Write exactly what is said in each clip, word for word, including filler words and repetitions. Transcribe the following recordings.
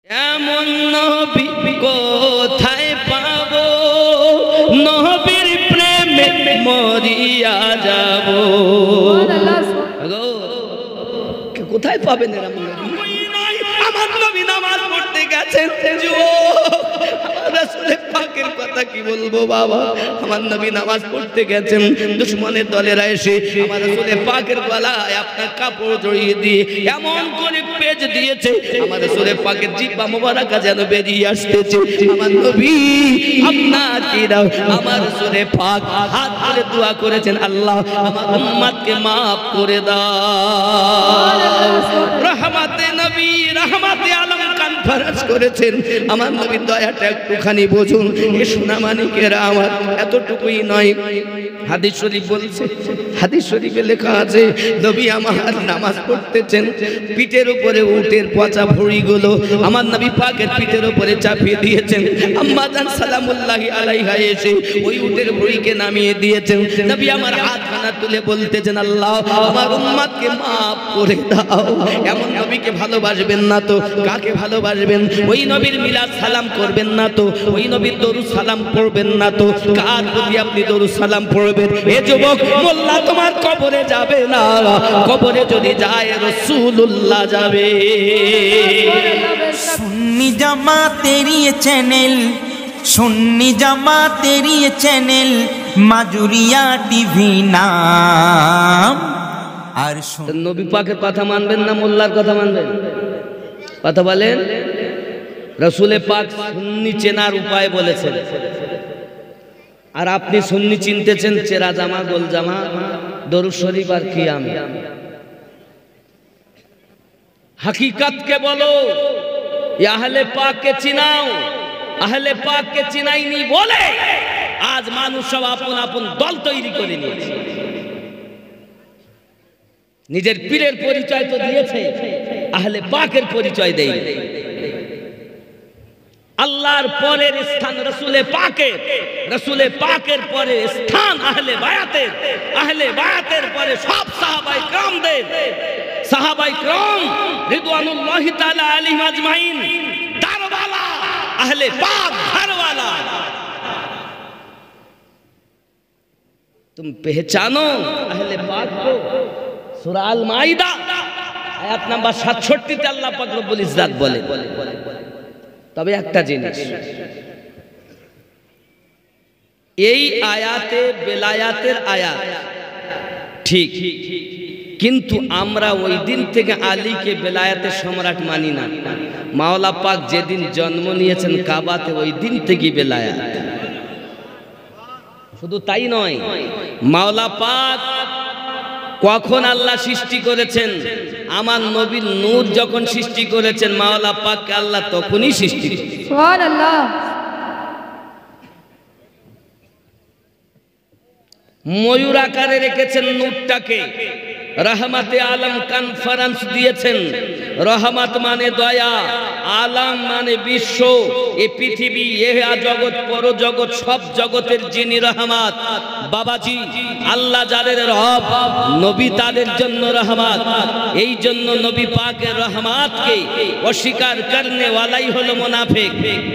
এমন নবী কোথায় পাবো, নবীর প্রেমে মরিয়া যাব। কোথায় পাবেন এরকম নবী? আমার নবী নামাজ পড়তে গেছেন, রাসূলের পাকের কথা কি বলবো বাবা। আমার নবী নামাজ পড়তে গেছেন, দুশমনের দলেরা এসে আমার রাসূলের পাকের গলায় আপনার কাপড় জড়িয়ে দিয়ে এমন করে পেঁচ দিয়েছে, আমার রাসূলের পাকের জিহ্বা মোবারকা যেন বেরিয়ে আসতেছে। আমার নবী আপনার কি দাও, আমার রাসূলের পাক হাত ধরে দোয়া করেছেন, আল্লাহ আমার উম্মতকে maaf করে দাও। রহমতে নবী রহমতে আলম কনফারেন্স করেছেন। আমার নবীর দয়াটা একটুখানি বুঝুন। এ সোনা মানিকেরা আমার, এতটুকুই নয়, হাদিস শরীফ বলছে, হাদিস শরীফে লেখা আছে নবী আমার নামাজ পড়তেছেন, পিঠের উপরে উটের পচা ভুঁড়িগুলো আমার নবী পাকের পিঠের উপরে চাপিয়ে দিয়েছেন। আম্মা জান সালামুল্লাহি আলাইহা এসে ওই উটের ভুঁড়িকে নামিয়ে দিয়েছেন। নবী আমার হাতখানা তুলে বলতেছেন, আল্লাহ আমার উম্মতকে maaf করে দাও। এমন নবীকে ভালোবাসবেন না তো কাকে ভালোবাসবেন? ওই নবীর মিলাদ সালাম করবেন না তো, ওই নবীর দরুদ সালাম পড়বেন না তো কার প্রতি আপনি দরুদ সালাম পড়বেন? এ যুবক, মোল্লা তোমার কবরে যাবে না, কবরে যদি যায় রাসূলুল্লাহ যাবে। সুন্নি জামাতের ये চ্যানেল, সুন্নি জামাতের ये চ্যানেল মাজুরিয়া টিভি নাম। আর নবী পাকের কথা মানবেন না মোল্লার কথা মানবেন? কথা বলেন। রাসূলে পাক সুন্নি চেনার উপায় বলেছেন, আর আপনি সুন্নি চিনতেছেন চেরা জামা, গোল জামা, দরুদ শরীফ আর কিয়াম। হকিকতকে বলো, আহলে পাককে চিনাও। আহলে পাককে চিনাইনি বলে আজ মানুষ সব আপন আপন দল তৈরি করে নিয়েছে। নিজের পীরের পরিচয় তো দিয়েছে, আহলে পাকের পরিচয় দেয়। আল্লাহর পরের স্থান রাসূলে পাকের, রাসূলে পাকের পরে স্থান আহলে বায়াতের, আহলে বায়াতের পরে সব সাহাবায়ে কেরামদের। সাহাবায়ে কেরাম রিদওয়ানুল্লাহি তাআলা আলাইহিম আজমাইন দারওয়ালা, আহলে পাক ঘরওয়ালা। तुम पहचानो अहले पाक को। सूरा আল মাইদা আয়াত নাম্বার সাতষট্টি তে আল্লাহ পাক রব্বুল ইজ্জাত বলে। তবে একটা জিনিস, এই আয়াতে বেলায়াতের আয়াত ঠিক, কিন্তু আমরা ওই দিন থেকে আলীকে বেলায়াতের সম্রাট মানি না। মাওলা পাক যেদিন জন্ম নিয়েছেন কাবাতে, ওই দিন থেকেই বেলায়াত। শুধু তাই নয়, মাওলা পাক কখন আল্লাহ সৃষ্টি করেছেন? আমার নবীর নূর যখন সৃষ্টি করেছেন মাওলা পাককে আল্লাহ তখনই সৃষ্টি করেছেন। সুবহানাল্লাহ। ময়ূর আকারে রেখেছেন নূরটাকে। রহমতে আলম কনফারেন্স দিয়েছেন। রহমত মানে দয়া, আলম মানে বিশ্ব। এই পৃথিবী, এ জগৎ, পরজগৎ, সব জগতের যিনি রহমত বাবাজি, আল্লাহ যাদের রব, নবী তাদের জন্য রহমত। এই জন্য নবী পাকের রহমতকে অস্বীকার করনে ওয়ালাই হলো মুনাফিক।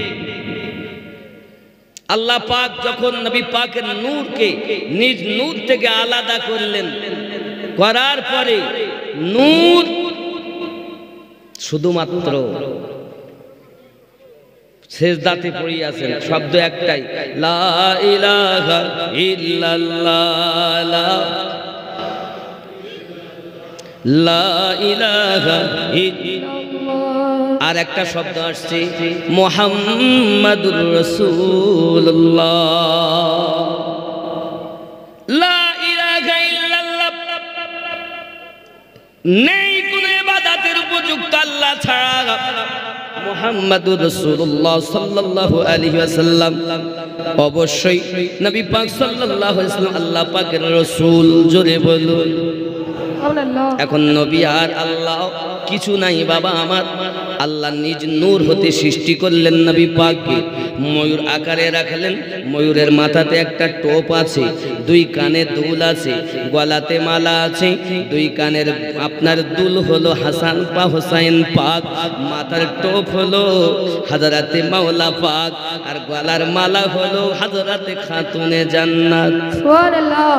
আল্লাহ পাক যখন নবী পাকের নূরকে নিজ নূর থেকে আলাদা করলেন, করার পরে নূর শুধুমাত্র সেজদাতে পড়ে আছেন। শব্দ একটাই, লা ইলাহা ইল্লাল্লাহ, লা ইলাহা ইল্লাল্লাহ। আর একটা শব্দ আসছে মুহাম্মাদুর রাসূলুল্লাহ। লা ইলাহা ইল্লাল্লাহ, নেই কোন ইবাদতের উপযুক্ত আল্লাহ ছাড়া। মুহাম্মাদুর রাসূলুল্লাহ সাল্লাল্লাহু আলাইহি ওয়াসাল্লাম অবশ্যই নবী পাক সাল্লাল্লাহু আলাইহি ওয়াসাল্লাম আল্লাহ পাকের রাসূল। জোরে বলুন। এখন নবী আর আল্লাহ কিছু নাই বাবা আমার। আল্লাহ নিজ নূর হতে সৃষ্টি করলেন নবী পাককে, ময়ূর আকারে রাখলেন। ময়ূরের মাথাতে একটা টোপ আছে, দুই কানে দুল আছে, গলাতে মালা আছে, দুই কানের আপনার দুল হলো হাসান পা হোসাইন পাক, মাথার টোপ হলো হযরতে মাওলা পাক, আর গলার মালা হলো হযরতে খাতুনে জান্নাত। সুবহানাল্লাহ।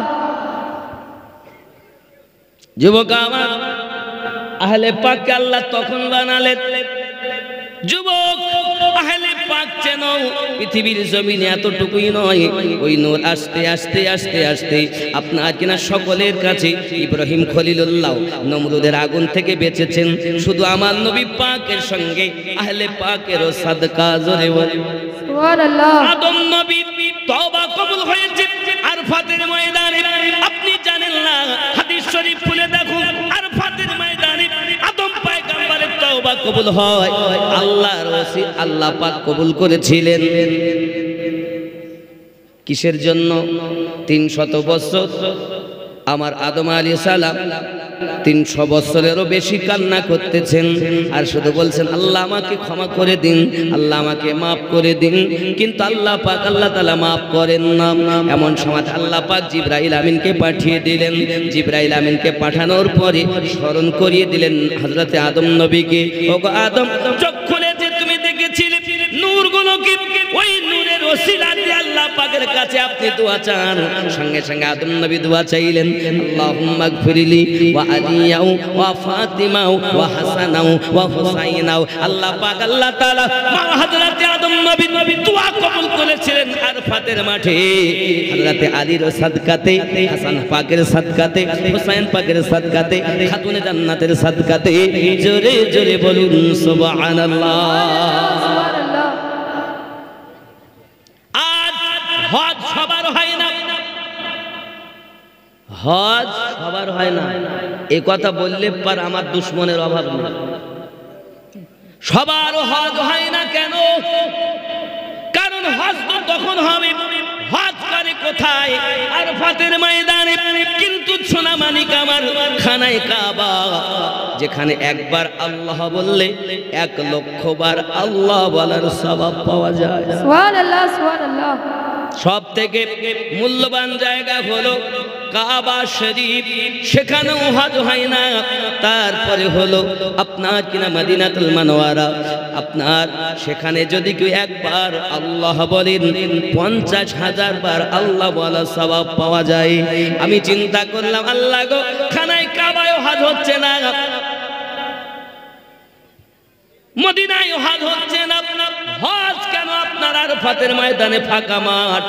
যুবক আমার, আহলে পাককে আল্লাহ তখন বানালেন। যুবক, আহলে পাক চেন, পৃথিবীর জমিনে এতটুকুই নয়, ওই নূর আস্তে আস্তে আস্তে আস্তে আপনার কিনা সকলের কাছে ইব্রাহিম খলিলুল্লাহ নমরুদের আগুন থেকে বেঁচেছেন। শুধু আমার নবী পাকের সঙ্গে আহলে পাকেরও সাদকা জোরে বলে সুবহানাল্লাহ। আদম নবী তওবা কবুল হয়েছে আরফাতের ময়দানে। আপনি জানেন না, হাদিস শরীফ খুলে দেখুন, আরফাতের ময়দানে আদম পয়গম্বরের তওবা কবুল হয়। আল্লাহর ওসি আল্লাহ পাক কবুল করেছিলেন। কিসের জন্য? তিনশত বছর আমার আদম আলাইহিস সালাম তিনশো বছরেরও বেশি কান্না করতেছেন, আর শুধু বলছেন আল্লাহ আমাকে ক্ষমা করে দিন, আল্লাহ আমাকে মাফ করে দিন। কিন্তু আল্লাহ পাক আল্লাহ তাআলা মাফ করেন না। এমন সময় আল্লাহ পাক জিবরাইল আমিনকে পাঠিয়ে দিলেন। জিবরাইল আমিনকে পাঠানোর পরে স্মরণ করিয়ে দিলেন হযরতে আদম নবীকে, ওগো আদম, চোখ খুলে যে তুমি দেখেছিলে নূরগুলোকে, ওই নূরের ওসিলা দিয়ে আল্লাহ পাকের কাছে আপনি দোয়া চান। সঙ্গে সঙ্গে আদম নবী দোয়া চাইলেন, আল্লাহুম্মা গফিরলি ওয়া আলিয়াও ওয়া ফাতিমাও ওয়া হাসানাও ওয়া হুসাইনাও। আল্লাহ পাক আল্লাহ তাআলা মা হযরতে আদম নবী দোয়া কবুল করেছিলেন আরফাতের মাঠে। হযরতে আলীর সাদকাতে, হাসান পাকের সাদকাতে, হুসাইন পাকের সাদকাতে, খাতুনে জান্নাতের সাদকাতে। জোরে জোরে বলুন সুবহানাল্লাহ। সুবহানাল্লাহ। আজ হজ সবার হয় না, হজ সবার হয় না, এ কথা বললে পার আমার দুশ্মনের অভাব নেই। সবার হজ হয় না কেন? কারণ হজ তো তখন হবে, হজ করে কোথায়? আরফাতের ময়দানে। কিন্তু সোনা মানিক আমার, খানায় কাবা, যেখানে একবার আল্লাহ বললে এক লক্ষ বার আল্লাহ বলার সওয়াব পাওয়া যায়। সুবহানাল্লাহ। সুবহানাল্লাহ। সব থেকে মূল্যবান জায়গা হলো কাবা শরীফ, সেখানেও হজ হয় না। তারপরে হলো আপনার কিনা মদিনাতুল মুনাওয়ারা, আপনার সেখানে যদি কেউ একবার আল্লাহ বলেন পঞ্চাশ হাজার বার আল্লাহ বলা সওয়াব পাওয়া যায়। আমি চিন্তা করলাম, আল্লাহ গো, খানায় কাবায় হজ হচ্ছে না, মদিনায় হজ হচ্ছে না, হজ কেন আপনার আরফাতের ময়দানে ফাঁকা মাঠ?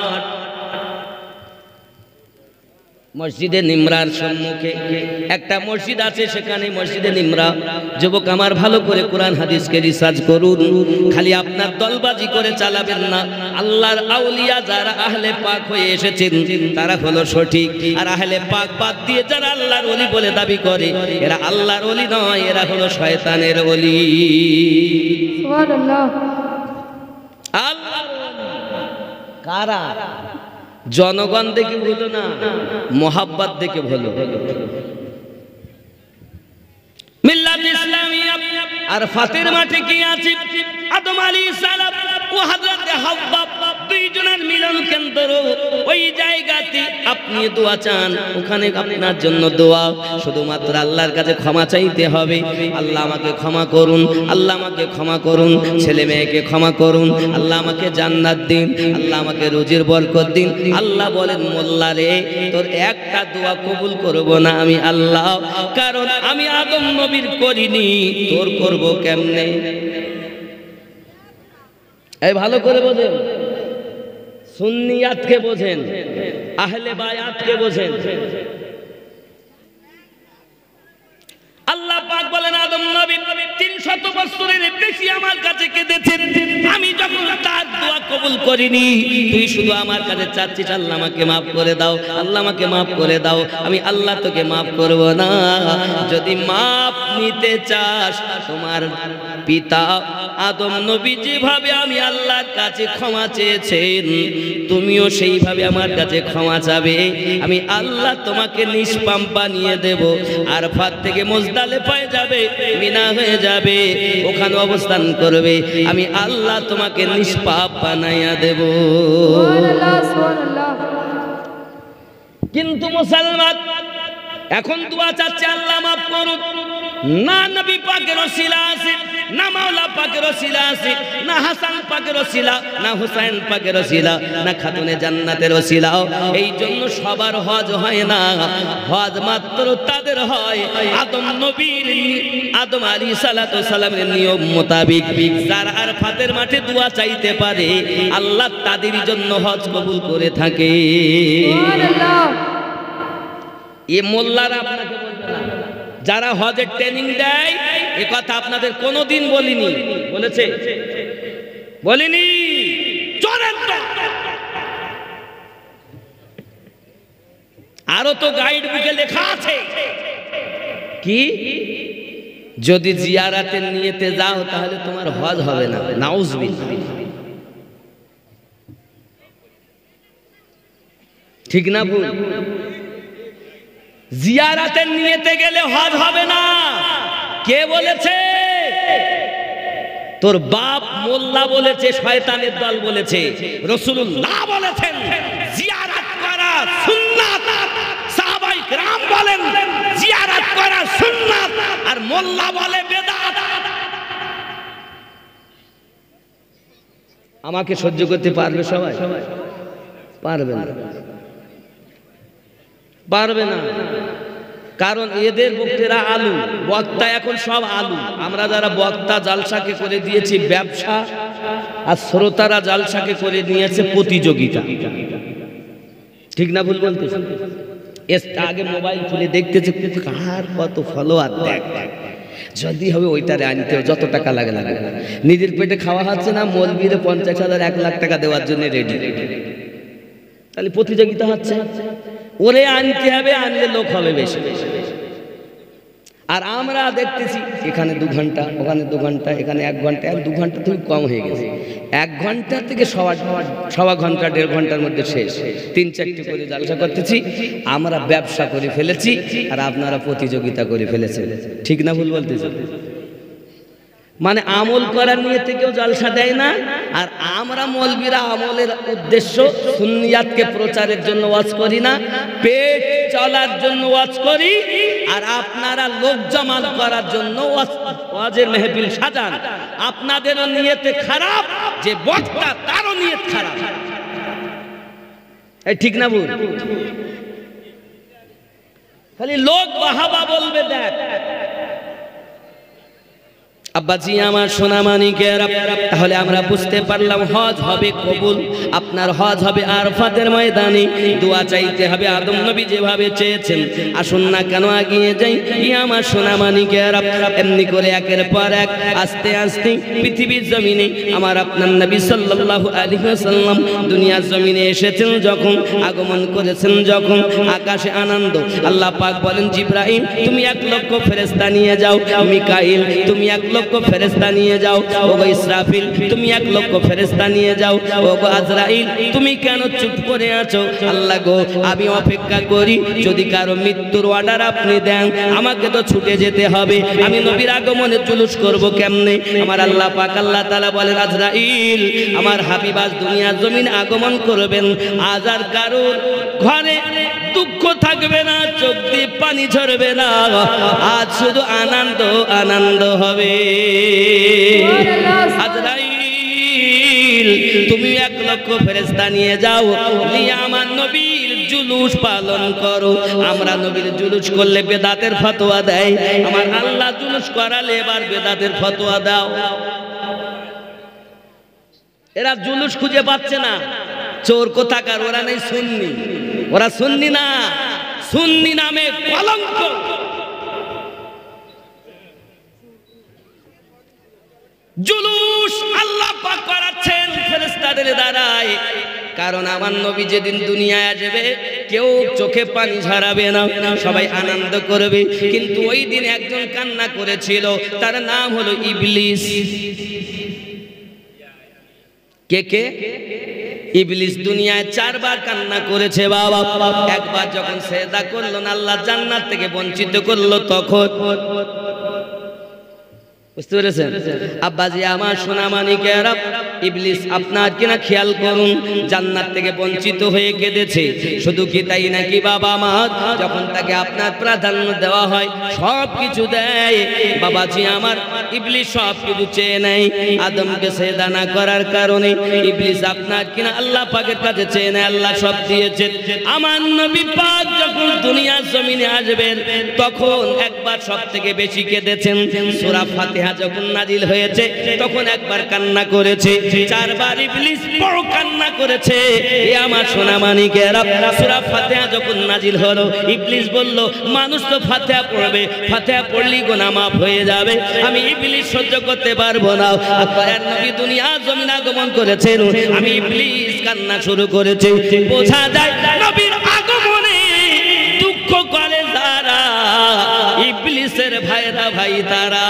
মসজিদে নিমরার সম্মুখে একটা মসজিদ আছে, সেখানে মসজিদে নিমরা। যুবক আমার, ভালো করে কোরআন হাদিসকে রিসার্চ করুন, খালি আপনার দলবাজি করে চালাবেন না। আল্লাহর আউলিয়া যারা আহলে পাক হয়ে এসেছেন তারা হলো সঠিক, আর আহলে পাক বাদ দিয়ে যারা আল্লাহর ওলি বলে দাবি করে এরা আল্লাহর ওলি নয়, এরা হলো শয়তানের ওলি। সুবহানাল্লাহ। আল্লাহর ওলি কারা? জনগণ দেখে ভুলো না, মোহাব্বত দেখে ভুলো। মিল্লাত ইসলামিয়া আর ফাতের মাঠে কি আছে? আদম আলাইহিস সালাম ও হযরতে হাওয়া দুইজনের মিলন কেন্দ্র। ওই জায়গাতে আপনি দোয়া চান, ওখানে আপনার জন্য দোয়া। শুধুমাত্র আল্লাহর কাছে ক্ষমা চাইতে হবে, আল্লাহ আমাকে ক্ষমা করুন, আল্লাহ আমাকে ক্ষমা করুন, ছেলে মেয়েকে ক্ষমা করুন, আল্লাহ আমাকে জান্নাত দিন, আল্লাহ আমাকে রুজির বরকত দিন। আল্লাহ বলেন, মোল্লা রে, তোর একটা দোয়া কবুল করব না আমি আল্লাহ, কারণ আমি আদম নবীর করিনি, তোর করব কেমনে? এই ভালো করে বোঝেন, সুন্নিয়াতকে বোঝেন, আহলে বায়াতকে বোঝেন। আল্লাহ পাক বলেন, আদম নবী তিনশত বছরের বেশি আমার কাছে কেঁদেছেন, আমি যখন তার দোয়া কবুল করিনি, তুই শুধু আমার কাছে চাচ্ছিস আল্লাহ আমাকে মাফ করে দাও, আল্লাহ আমাকে মাফ করে দাও। আমি আল্লাহ তোকে মাফ করব না। যদি মাফ নিতে চাস, তোমার পিতা আদম নবী যেভাবে আমি আল্লাহর কাছে ক্ষমা চেয়েছেন তুমিও সেইভাবে আমার কাছে ক্ষমা চাবে আমি আল্লাহ তোমাকে নিষ্পাপ বানিয়ে দেব আরাফাত থেকে মুজদালিফায় যাবে মিনা হয়ে যাবে ওখানে অবস্থান করবে আমি আল্লাহ তোমাকে নিষ্পাপ বানাইয়া দেব সুবহানাল্লাহ সুবহানাল্লাহ কিন্তু মুসলমান এখন দোয়া চাচ্ছে আল্লাহ মাফ করুন না নবী পাকের ওসিলা আছে না মাওলা পাকের ওসিলা আছে না হাসান পাকের ওসিলা না হুসাইন পাকের ওসিলা না খাতুনে জান্নাতের ওসিলা এই জন্য সবার হজ হয় না হজ মাত্র তাদের হয় আদম নবীর আদম আলাইহিস সালাতু সালামের নিয়ম মোতাবেক যারা আরাফাতের মাঠে দোয়া চাইতে পারে আল্লাহ তাদের জন্য হজ কবুল করে থাকে সুবহানাল্লাহ এ মোল্লারা আপনাকে বলবে না যারা হজের ট্রেনিং দেয় এ কথা আপনাদের কোনোদিন বলিনি বলেছে বলিনি চলেন তো আরো তো গাইড বুকে লেখা আছে কি যদি জিয়ারাতের নিয়তে যাও তাহলে তোমার হজ হবে না নাউজুবিল্লাহ ঠিক না ভুল জিয়ারাতের নিয়তে গেলে হজ হবে না কে বলেছে তোর বাপ মোল্লা বলেছে শয়তানের দল বলেছে রাসূলুল্লাহ বলেছেন জিয়ারত করা সুন্নাত সাহাবায়ে কেরাম বলেন জিয়ারত করা সুন্নাত আর মোল্লা বলে বিদআত আমাকে সহ্য করতে পারবে সবাই পারবে না পারবে না কারণ এদের বক্তারা আলু বক্তা এখন সব আলু আমরা যারা বক্তা জালসাকে করে দিয়েছি ব্যবসা আর শ্রোতারা জালসাকে করে নিয়েছে প্রতিযোগিতা ঠিক না ভুল বলতেছি আগে মোবাইল খুলে দেখতেছে কার কত ফলোয়ার দেখ যদি হবে ওইটারে আনতে হবে যত টাকা লাগে লাগে নিজের পেটে খাওয়া হচ্ছে না মৌলবীরে পঞ্চাশ হাজার এক লাখ টাকা দেওয়ার জন্য রেডি তাহলে প্রতিযোগিতা হচ্ছে ওরে আনতে হবে আনলে লোক হবে বেশি আর আমরা দেখতেছি এখানে দু ঘন্টা ওখানে দু ঘন্টা এখানে এক ঘন্টা এক দু ঘন্টা থেকে কম হয়ে গেছে এক ঘন্টা থেকে সওয়া সওয়া ঘন্টা দেড় ঘন্টার মধ্যে শেষ তিন চারটি করে জালসা করতেছি আমরা ব্যবসা করে ফেলেছি আর আপনারা প্রতিযোগিতা করে ফেলেছেন ঠিক না ভুল বলতেছি মানে আমল করার নিয়তে কেউ জলসা দেয় না আর আমরা মৌলবীরা আমলের উদ্দেশ্য সুন্নিয়াতকে প্রচারের জন্য ওয়াজ করি না পেট চলার জন্য ওয়াজ করি আর আপনারা লোক জমাল করার জন্য ওয়াজের মেহফিল সাজান আপনাদেরও নিয়তে খারাপ যে বক্তা তারও নিয়ত খারাপ এই ঠিক না ভুল খালি লোক বাহাবা বলবে দেখ আব্বাজি আমার সোনা মানিকেরা তাহলে আমরা বুঝতে পারলাম হজ হবে কবুল আপনার হজ হবে আরাফাতের ময়দানে দোয়া চাইতে হবে আদম নবী যেভাবে চেয়েছেন আসুন না কেন এগিয়ে যাই ই আমার সোনা মানিকেরা এমনি করে একের পর এক আস্তে আস্তে পৃথিবীর জমিনে আমার আপনার নবী সাল্লাল্লাহু আলাইহি ওয়াসাল্লাম দুনিয়ার জমিনে এসেছেন যখন আগমন করেছেন যখন আকাশে আনন্দ আল্লাহ পাক বলেন জিবরাইল তুমি এক লক্ষ ফেরেশতা নিয়ে যাও মিকাইল তুমি এক লক্ষ ফেরেশতা নিয়ে যাও ওগো ইসরাফিল তুমি এক লক্ষ ফেরেশতা নিয়ে যাও ওগো আজরাইল তুমি কেন চুপ করে আছো আল্লাহ গো আমি অপেক্ষা করি যদি কারো মৃত্যুর অর্ডার আপনি দেন আমাকে তো ছুটে যেতে হবে আমি নবীর আগমনে জুলুস করব কেমনে আমার আল্লাহ পাক আল্লাহ তাআলা বলেন আজরাইল আমার হাবিব আজ দুনিয়ার জমিনে আগমন করবেন আজ আর কারোর ঘরে দুঃখ থাকবে না চোখ দিয়ে পানি ঝরবে না আজ শুধু আনন্দ আনন্দ হবে আজরাইল তুমি এক লক্ষ ফেরেশতা নিয়ে যাও নিয়ে আমার নবীর জুলুস পালন করো আমরা নবীর জুলুস করলে বেদাতের ফতোয়া দেয় আমার আল্লাহ জুলুস করালে এবার বেদাতের ফতোয়া দাও এরা জুলুস খুঁজে পাচ্ছে না চোর কোথাকার ওরা নেই সুন্নি ওরা সুন্নি না সুন্নি নামে কলঙ্ক জুলুস আল্লাহ পাক করাচ্ছেন ফেরেশতাদের দ্বারায় কারণ আমার নবী যেদিন দুনিয়ায় আসবে কেউ চোখে পানি ঝরাবে না, সবাই আনন্দ করবে। কিন্তু ওই দিন একজন কান্না করেছিল, তার নাম হলো ইবলিস। কে কে? ইবলিস দুনিয়ায় চারবার কান্না করেছে বাবা। একবার যখন সেজদা করলো না, আল্লাহ জান্নাত থেকে বঞ্চিত করলো, তখন বুঝতে পেরেছেন আব্বাজি আমার সোনা মানিকেরা, ইবলিস আপনার কিনা খেয়াল করুন, জান্নাত থেকে বঞ্চিত হয়ে কেঁদেছে। শুধু কি তাই নাকি বাবা আমার, যখন তাকে আপনার প্রাধান্য দেওয়া হয় সব কিছু দেয় বাবাজি আমার, ইবলিস সব কিছু চেয়ে নেয়। আদমকে সেজদা না করার কারণে ইবলিস আপনার কিনা আল্লাহ পাকের কাছে চেয়ে নেয়, আল্লাহ সব দিয়েছেন। আমার নবী পাক যখন দুনিয়ার জমিনে আসবেন তখন একবার সব থেকে বেশি কেঁদেছেন। সূরা ফাতিহা যখন নাজিল হয়েছে তখন একবার কান্না করেছে, চারবার ইবলিস বড় কান্না করেছে। এ আমার সোনা মানিকেরা, সূরা ফাতিহা যখন নাজিল হলো ইবলিস বলল, মানুষ তো ফাতিহা পড়বে, ফাতিহা পড়লেই গুনাহ মাফ হয়ে যাবে, আমি ইবলিস সহ্য করতে পারবো না। আপনার নবী দুনিয়ার জমিনে আগমন করেছেন, আমি ইবলিস কান্না শুরু করেছে। বোঝা যায় নবীর আগমনে দুঃখ করে যারা, ইবলিসের ভাইরা ভাই তারা।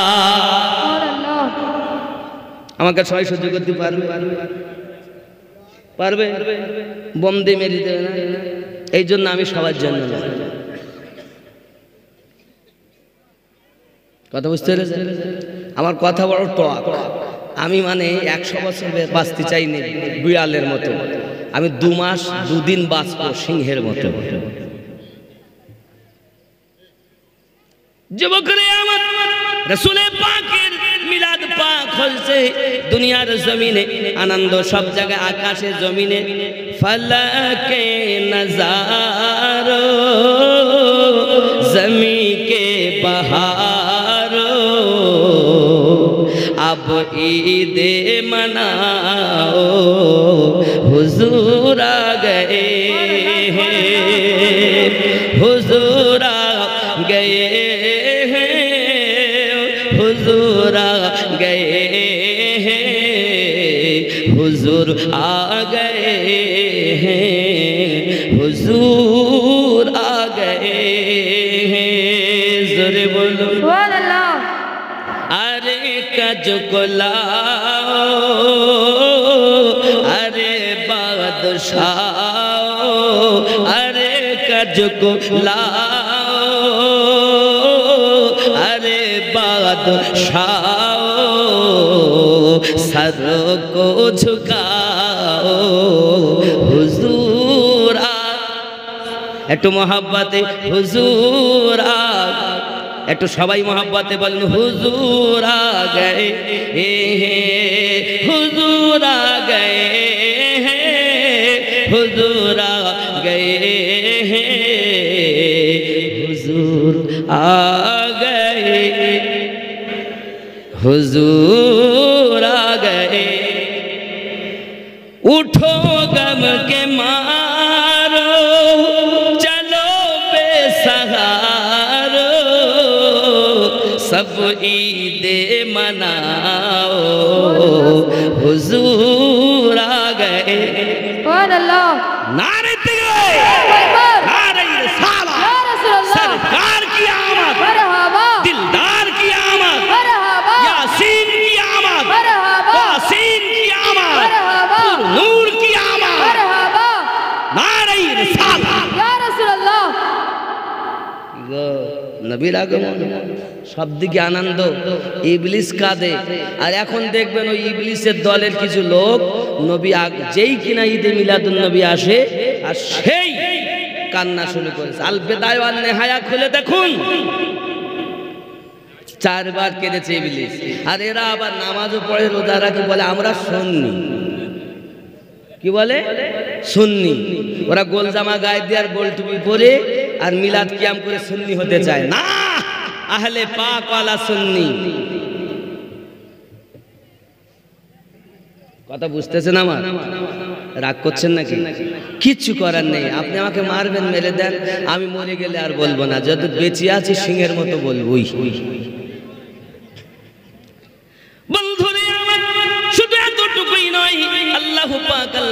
আমাকে সবাই সহ্য করতে পারবে? পারবে? বোম দিয়ে মেরে দেবে না? এই জন্য আমি সবার জন্য কথা বুঝতে পেরেছেন? আমার কথা বড় টক, আমি মানে একশো বছর বাঁচতে চাইনি বিড়ালের মতো, আমি দু মাস দুদিন বাঁচবো সিংহের মতো। যুবকরে আমার, রাসূলে পাকের মিলাদ পাক হয়েছে দুনিয়ার জমিনে, আনন্দ সব জায়গায়, আকাশে জমিনে। ফলকে নজারো জমি কে বহারো, अब ईद मनाओ हुजूर आ गए हैं, हुजूर आ गए हैं, हुजूर आ गए हैं, हुजूर आ गए हैं, हुजूर आ गए हैं। ज़ोरे बोलो सुभान अल्लाह। अरे कज को लाओ, अरे बादशाह, अरे कज को लाओ, अरे बादशाह, सर को झुकाओ हुजूर आ। একটু মোহাব্বতে হুজুর আ, একটু সবাই মোহাব্বতে বলেন হুজুর আ গয়ে হে, হুজুর আ গয়ে হে, হুজুর আ গয়ে হে, হুজুর আ গয়ে, হুজুর আ গয়ে। उठो गम के मारो, चलो बेसहारो, सब ईदे मनाओ हुजूर आ गए। सुभान अल्लाह। नारे तकबीर, नारे रिसालत, सरकार की आमद, मरहबा, दिलदार की आमद, मरहबा, यासीन की आमद, मरहबा, वासीन की आमद, मरहबा, नूर की आमद, मरहबा, नारे रिसालत। या रसूल अल्लाह। নবীর আগমন, সব দিকে আনন্দ, ইবলিস কাঁদে। আর এখন দেখবেন ওই ইবলিসের দলের কিছু লোক নবী যেই কিনা ঈদে মিলাদুন নবী আসে আর সেই কান্না শুরু করেছে। আল বিদায়া ওয়ান নিহায়া খুলে দেখুন, চারবার কেঁদেছে ইবলিস। আর এরা আবার নামাজও পড়ে, রোজা রাখে, বলে আমরা সুন্নি। কি বলে? সুন্নি। ওরা গোল জামা গায়ে দিয়ে আর গোল টুপি পরে আর মিলাদ কিয়াম করে সুন্নি হতে চায় না, আহলে পাক ওয়ালা সুন্নি। কথা বুঝতেছেন আমার? রাগ করছেন নাকি? কিচ্ছু করার নেই, আপনি আমাকে মারবেন, মেরে দেন, আমি মরে গেলে আর বলবো না, যত বেঁচে আছি সিংহের মতো বলবোই। বন্ধুরে আমার শুধু এতটুকুই নয়, আল্লাহ পাক আল্লাহ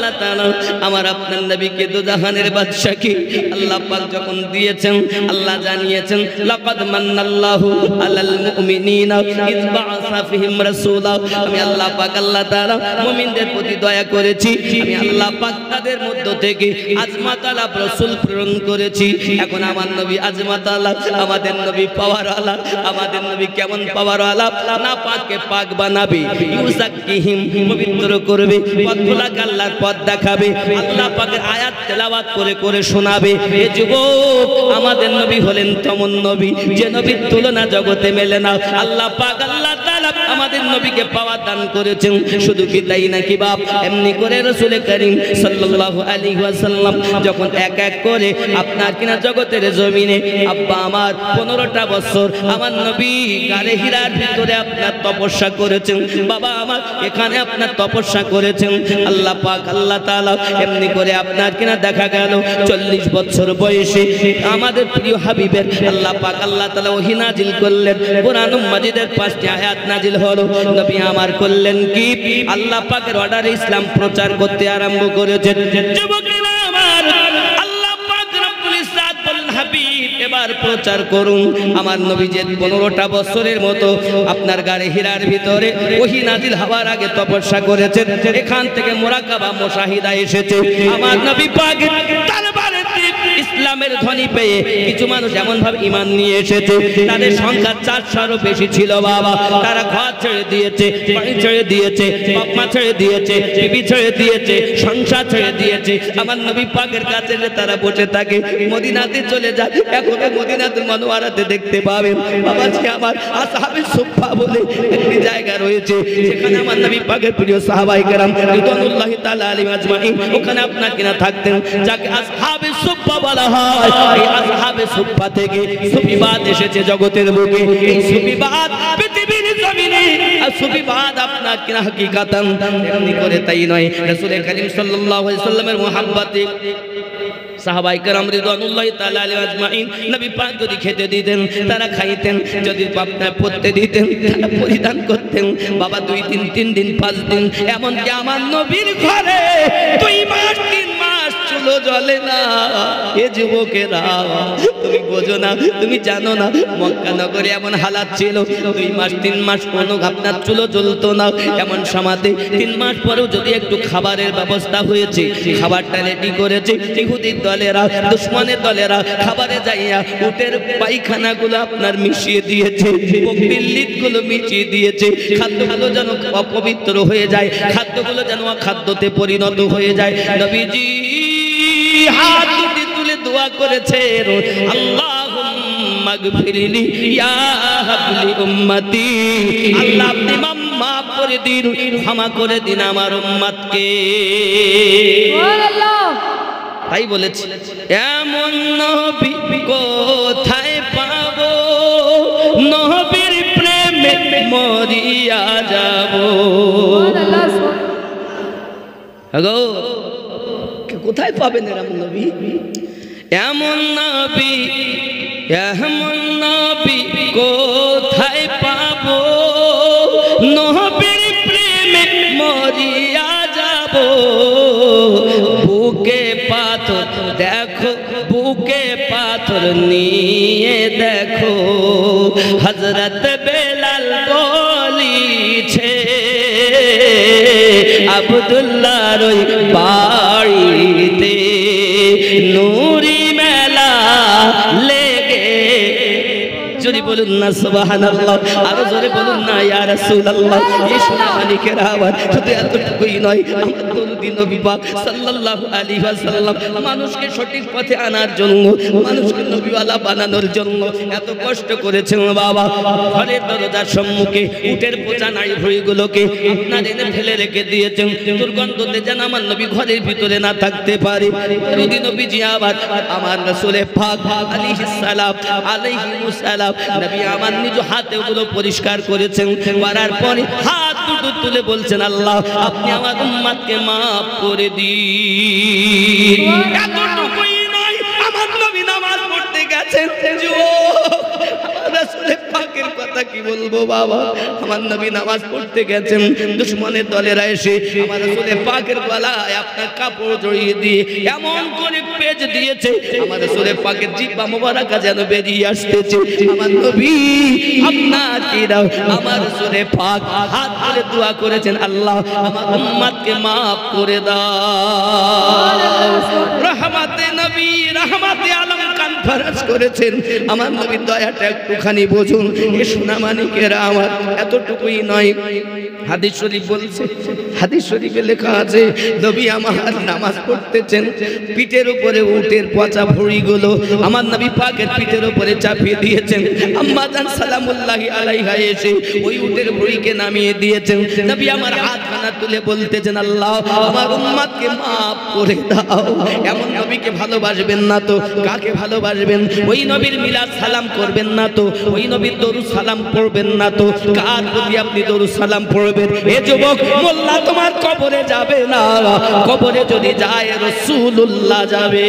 আল্লাহ তাআলা আমার আপনার নবীকে দুজাহানের বাদশাকে আল্লাহ পাক যখন দিয়েছেন আল্লাহ জানিয়েছেন লাকাদ মান্নাল্লাহু আলাল মুমিনিনা ইয বাআসা ফিহিম রাসূলা আমি আল্লাহ পাক আল্লাহ তাআলা মুমিনদের প্রতি দয়া করেছি আমি আল্লাহ পাক তাদের মধ্য থেকে আজমাত আলা রাসূল প্রেরণ করেছি এখন আমার নবী আজমাত আলা আমাদের নবী পাওয়ার আলা আমাদের নবী কেমন পাওয়ার আলা না পাককে পাক বানাবে ইউসাক্কিহিম পবিত্র করবে পথগুলোকে আল্লাহর পথ দেখাবে আল্লাহ পাকের আয়াত তেলাওয়াত করে করে শোনাবে এ যুবক আমাদের নবী হলেন তেমন নবী যে নবীর তুলনা জগতে মেলে না আল্লাহ পাক আল্লাহ তাআলা আমাদের নবীকে পাওয়া দান করেছেন শুধু কি তাই নাকি বাপ এমনি করে রাসূল করিম সাল্লাল্লাহু আলাইহি ওয়াসাল্লাম যখন এক এক করে আপনার কিনা জগতের জমিনে আব্বা আমার পনেরোটা বছর আমার নবী গারে হীরার ভিতরে আপনার তপস্যা করেছেন বাবা আমার এখানে আপনার তপস্যা করেছেন আল্লাহ পাক আল্লাহ তাআলা এমনি করে আপনার কিনা দেখা গেল চল্লিশ বছর বয়সে আমাদের প্রিয় হাবিবের আল্লাহ পাক আল্লাহ তাআলা ওহী নাজিল করলেন কোরআন মাজিদের পাঁচটি আয়াত নাজিল হলো নবী আমার করলেন কি আল্লাহ পাকের অর্ডারে ইসলাম প্রচার করতে আরম্ভ করেছেন যুবকেরা আমার আল্লাহ পাক রব্বুল ইজ্জত বলেন হাবিব এবার প্রচার করুন আমার নবী যে পনেরোটা বছরের মতো আপনার গারে হীরার ভিতরে ওহী নাজিল হওয়ার আগে তপস্যা করেছেন এখান থেকে মুরাকাবা মুশাহিদা এসেছে আমার নবী পাক দরবারে ইসলামের ধ্বনি পেয়ে কিছু মানুষ এমন ভাবে ঈমান নিয়ে এসেছে তাদের সংখ্যা চারশোরও বেশি ছিল বাবা তারা ঘর ছেড়ে দিয়েছে বাড়ি ছেড়ে দিয়েছে বাপ মা ছেড়ে দিয়েছে বিবি ছেড়ে দিয়েছে সংসার ছেড়ে দিয়েছে আমার নবী পাকের কাছে তারা বসে থাকে মদিনাতে চলে যায় এখন মদিনাতুল মুনাওয়ারাতে দেখতে পাবেন বাবাজি আমার আসহাবে সুফফা বলে একটি জায়গা রয়েছে সেখানে আমার নবী পাকের প্রিয় সাহাবায়ে কেরাম রিদওয়ানুল্লাহি তাআলা আলাইহিম আজমাইন ওখানে আপনার কিনা থাকতেন যাকে আসহাবে সুফফা বলা হয় এই আসহাবে সুফফা থেকে সুফিবাদ এসেছে জগতের বুকে এই সুফিবাদ পৃথিবীর জমিনে আর সুফিবাদ আপনার কিনা হাকিকাতান এমনি করে তাই নয় রাসূল করিম সাল্লাল্লাহু আলাইহি সাল্লামের মুহাব্বতে সাহাবায়ে কেরাম রিদওয়ানুল্লাহি তাআলা আলাইহিম আজমাইন নবী পাক যদি খেতে দিতেন তারা খাইতেন যদি আপনার পড়তে দিতেন তারা পরিধান করতেন বাবা দুই তিন তিন দিন পাঁচ দিন এমন কি আমার নবীর ঘরে দুই মাস তিন মাস চুলো জ্বলে না এ যুবকেরা তুমি বোঝো না তুমি জানো না মক্কা নগরে এমন হালাত ছিল দুই মাস তিন মাস কোনো আপনার চুলো জ্বলতো না এমন সমাতে তিন মাস পরেও যদি একটু খাবারের ব্যবস্থা হয়েছে খাবারটা রেডি করেছে ইহুদির দলেরা দুশমনের দলেরা খাবারে যাইয়া উটের পায়খানাগুলো আপনার মিশিয়ে দিয়েছে বকরির লিটগুলো মিশিয়ে দিয়েছে খাদ্যগুলো যেন অপবিত্র হয়ে যায় খাদ্যগুলো যেন খাদ্যতে পরিণত হয়ে যায় নবীজি হাত দুটি তুলে দোয়া করেছেন আল্লাহুম্মা গফিরলি ইয়া হাবলি উম্মতি আল্লাহ আপনি মাফ করে দিন ক্ষমা করে দিন আমার উম্মতকে সুবহানাল্লাহ তাই বলেছি এমন নবী কোথায় পাবো নবীর প্রেমে মরিয়া যাব সুবহানাল্লাহ হ্যালো কোথায় পাবেন এমন নবী এমন নবী এমন নবী কোথায় পাবো নবীর প্রেমে মরিয়া যাব বুকে পাথর দেখো বুকে পাথর নিয়ে দেখো হযরত বেলাল বলিছে আব্দুল্লাহর ওই বাড়িতে নূরি মেলা লেগে জোরে বলুন না সুবহানাল্লাহ আরো জোরে বলুন না ইয়া রাসূলুল্লাহ এই সোনা মানিকের আওয়াজ শুধু এতটুকুই নয় আমার দরুদি নবী পাক সাল্লাল্লাহু আলাইহি ওয়াসাল্লাম মানুষকে সঠিক পথে আনার জন্য মানুষকে নবীওয়ালা বানানোর জন্য এত কষ্ট করেছেন বাবা ঘরের দরজার সম্মুখে উটের পোচা নাড়ি ভুঁড়িগুলোকে আপনার এনে ফেলে রেখে দিয়েছেন দুর্গন্ধতে যেন আমার নবী ঘরের ভিতরে না থাকতে পারে দরুদি নবীজি আবার আমার রাসূলে পাক আলাইহিস সালাম আলাইহিস সালাম নবী আমার নিজ হাতে ওগুলো পরিষ্কার করেছেন করার পরে হাত দুটো তুলে বলছেন আল্লাহ আপনি আমার উম্মতকে maaf করে দিন এতটুকুই নয় আমার নবী নামাজ পড়তে গেছেন যুবক রাসূল পাকের কথা কি কি বলবো বাবা, আমার নবী নামাজ পড়তে গেছেন, দুশমনের দলেরা এসে আমার রাসূলের পাকের গলায় আপনার কাপড় জড়িয়ে দিয়ে এমন করে পেঁচ দিয়েছে, আমার রাসূলের পাকের জিহ্বা মোবারকা যেন বেরিয়ে আসতেছে। আমার নবী আপনার কি দাও, আমার রাসূলের পাক হাত তুলে দোয়া করেছেন, আল্লাহ আমার উম্মতকে maaf করে দাও। রহমতে নবী রহমতে আলম কনফারেন্স করেছেন, আমার নবীর দয়াটা একটুখানি বুঝুন। এ সোনা মানিকেরা আমার, এতটুকুই নয়, হাদিস শরীফ বলছে, হাদিস শরীফে লেখা আছে নবী আমার নামাজ পড়তেছেন, পিঠের উপরে উটের পচা ভুঁড়িগুলো আমার নবী পাকের পিঠের উপরে চাপিয়ে দিয়েছেন। আম্মা জান সালামুল্লাহি আলাইহা এসে ওই উটের ভুঁড়িকে নামিয়ে দিয়েছেন। নবী আমার হাতখানা তুলে বলতেছেন, আল্লাহ আমার উম্মতকে maaf করে দাও। এমন নবীকে ভালোবাসবেন না তো কাকে ভালোবাসবেন? ওই নবীর মিলাদ সালাম করবেন না তো, ওই নবীর দরুদ সালাম পড়বেন না তো কার প্রতি আপনি দরুদ সালাম পড়বেন? এ যুবক, মোল্লা তোমার কবরে যাবে না, কবরে যদি যায় রাসূলুল্লাহ যাবে।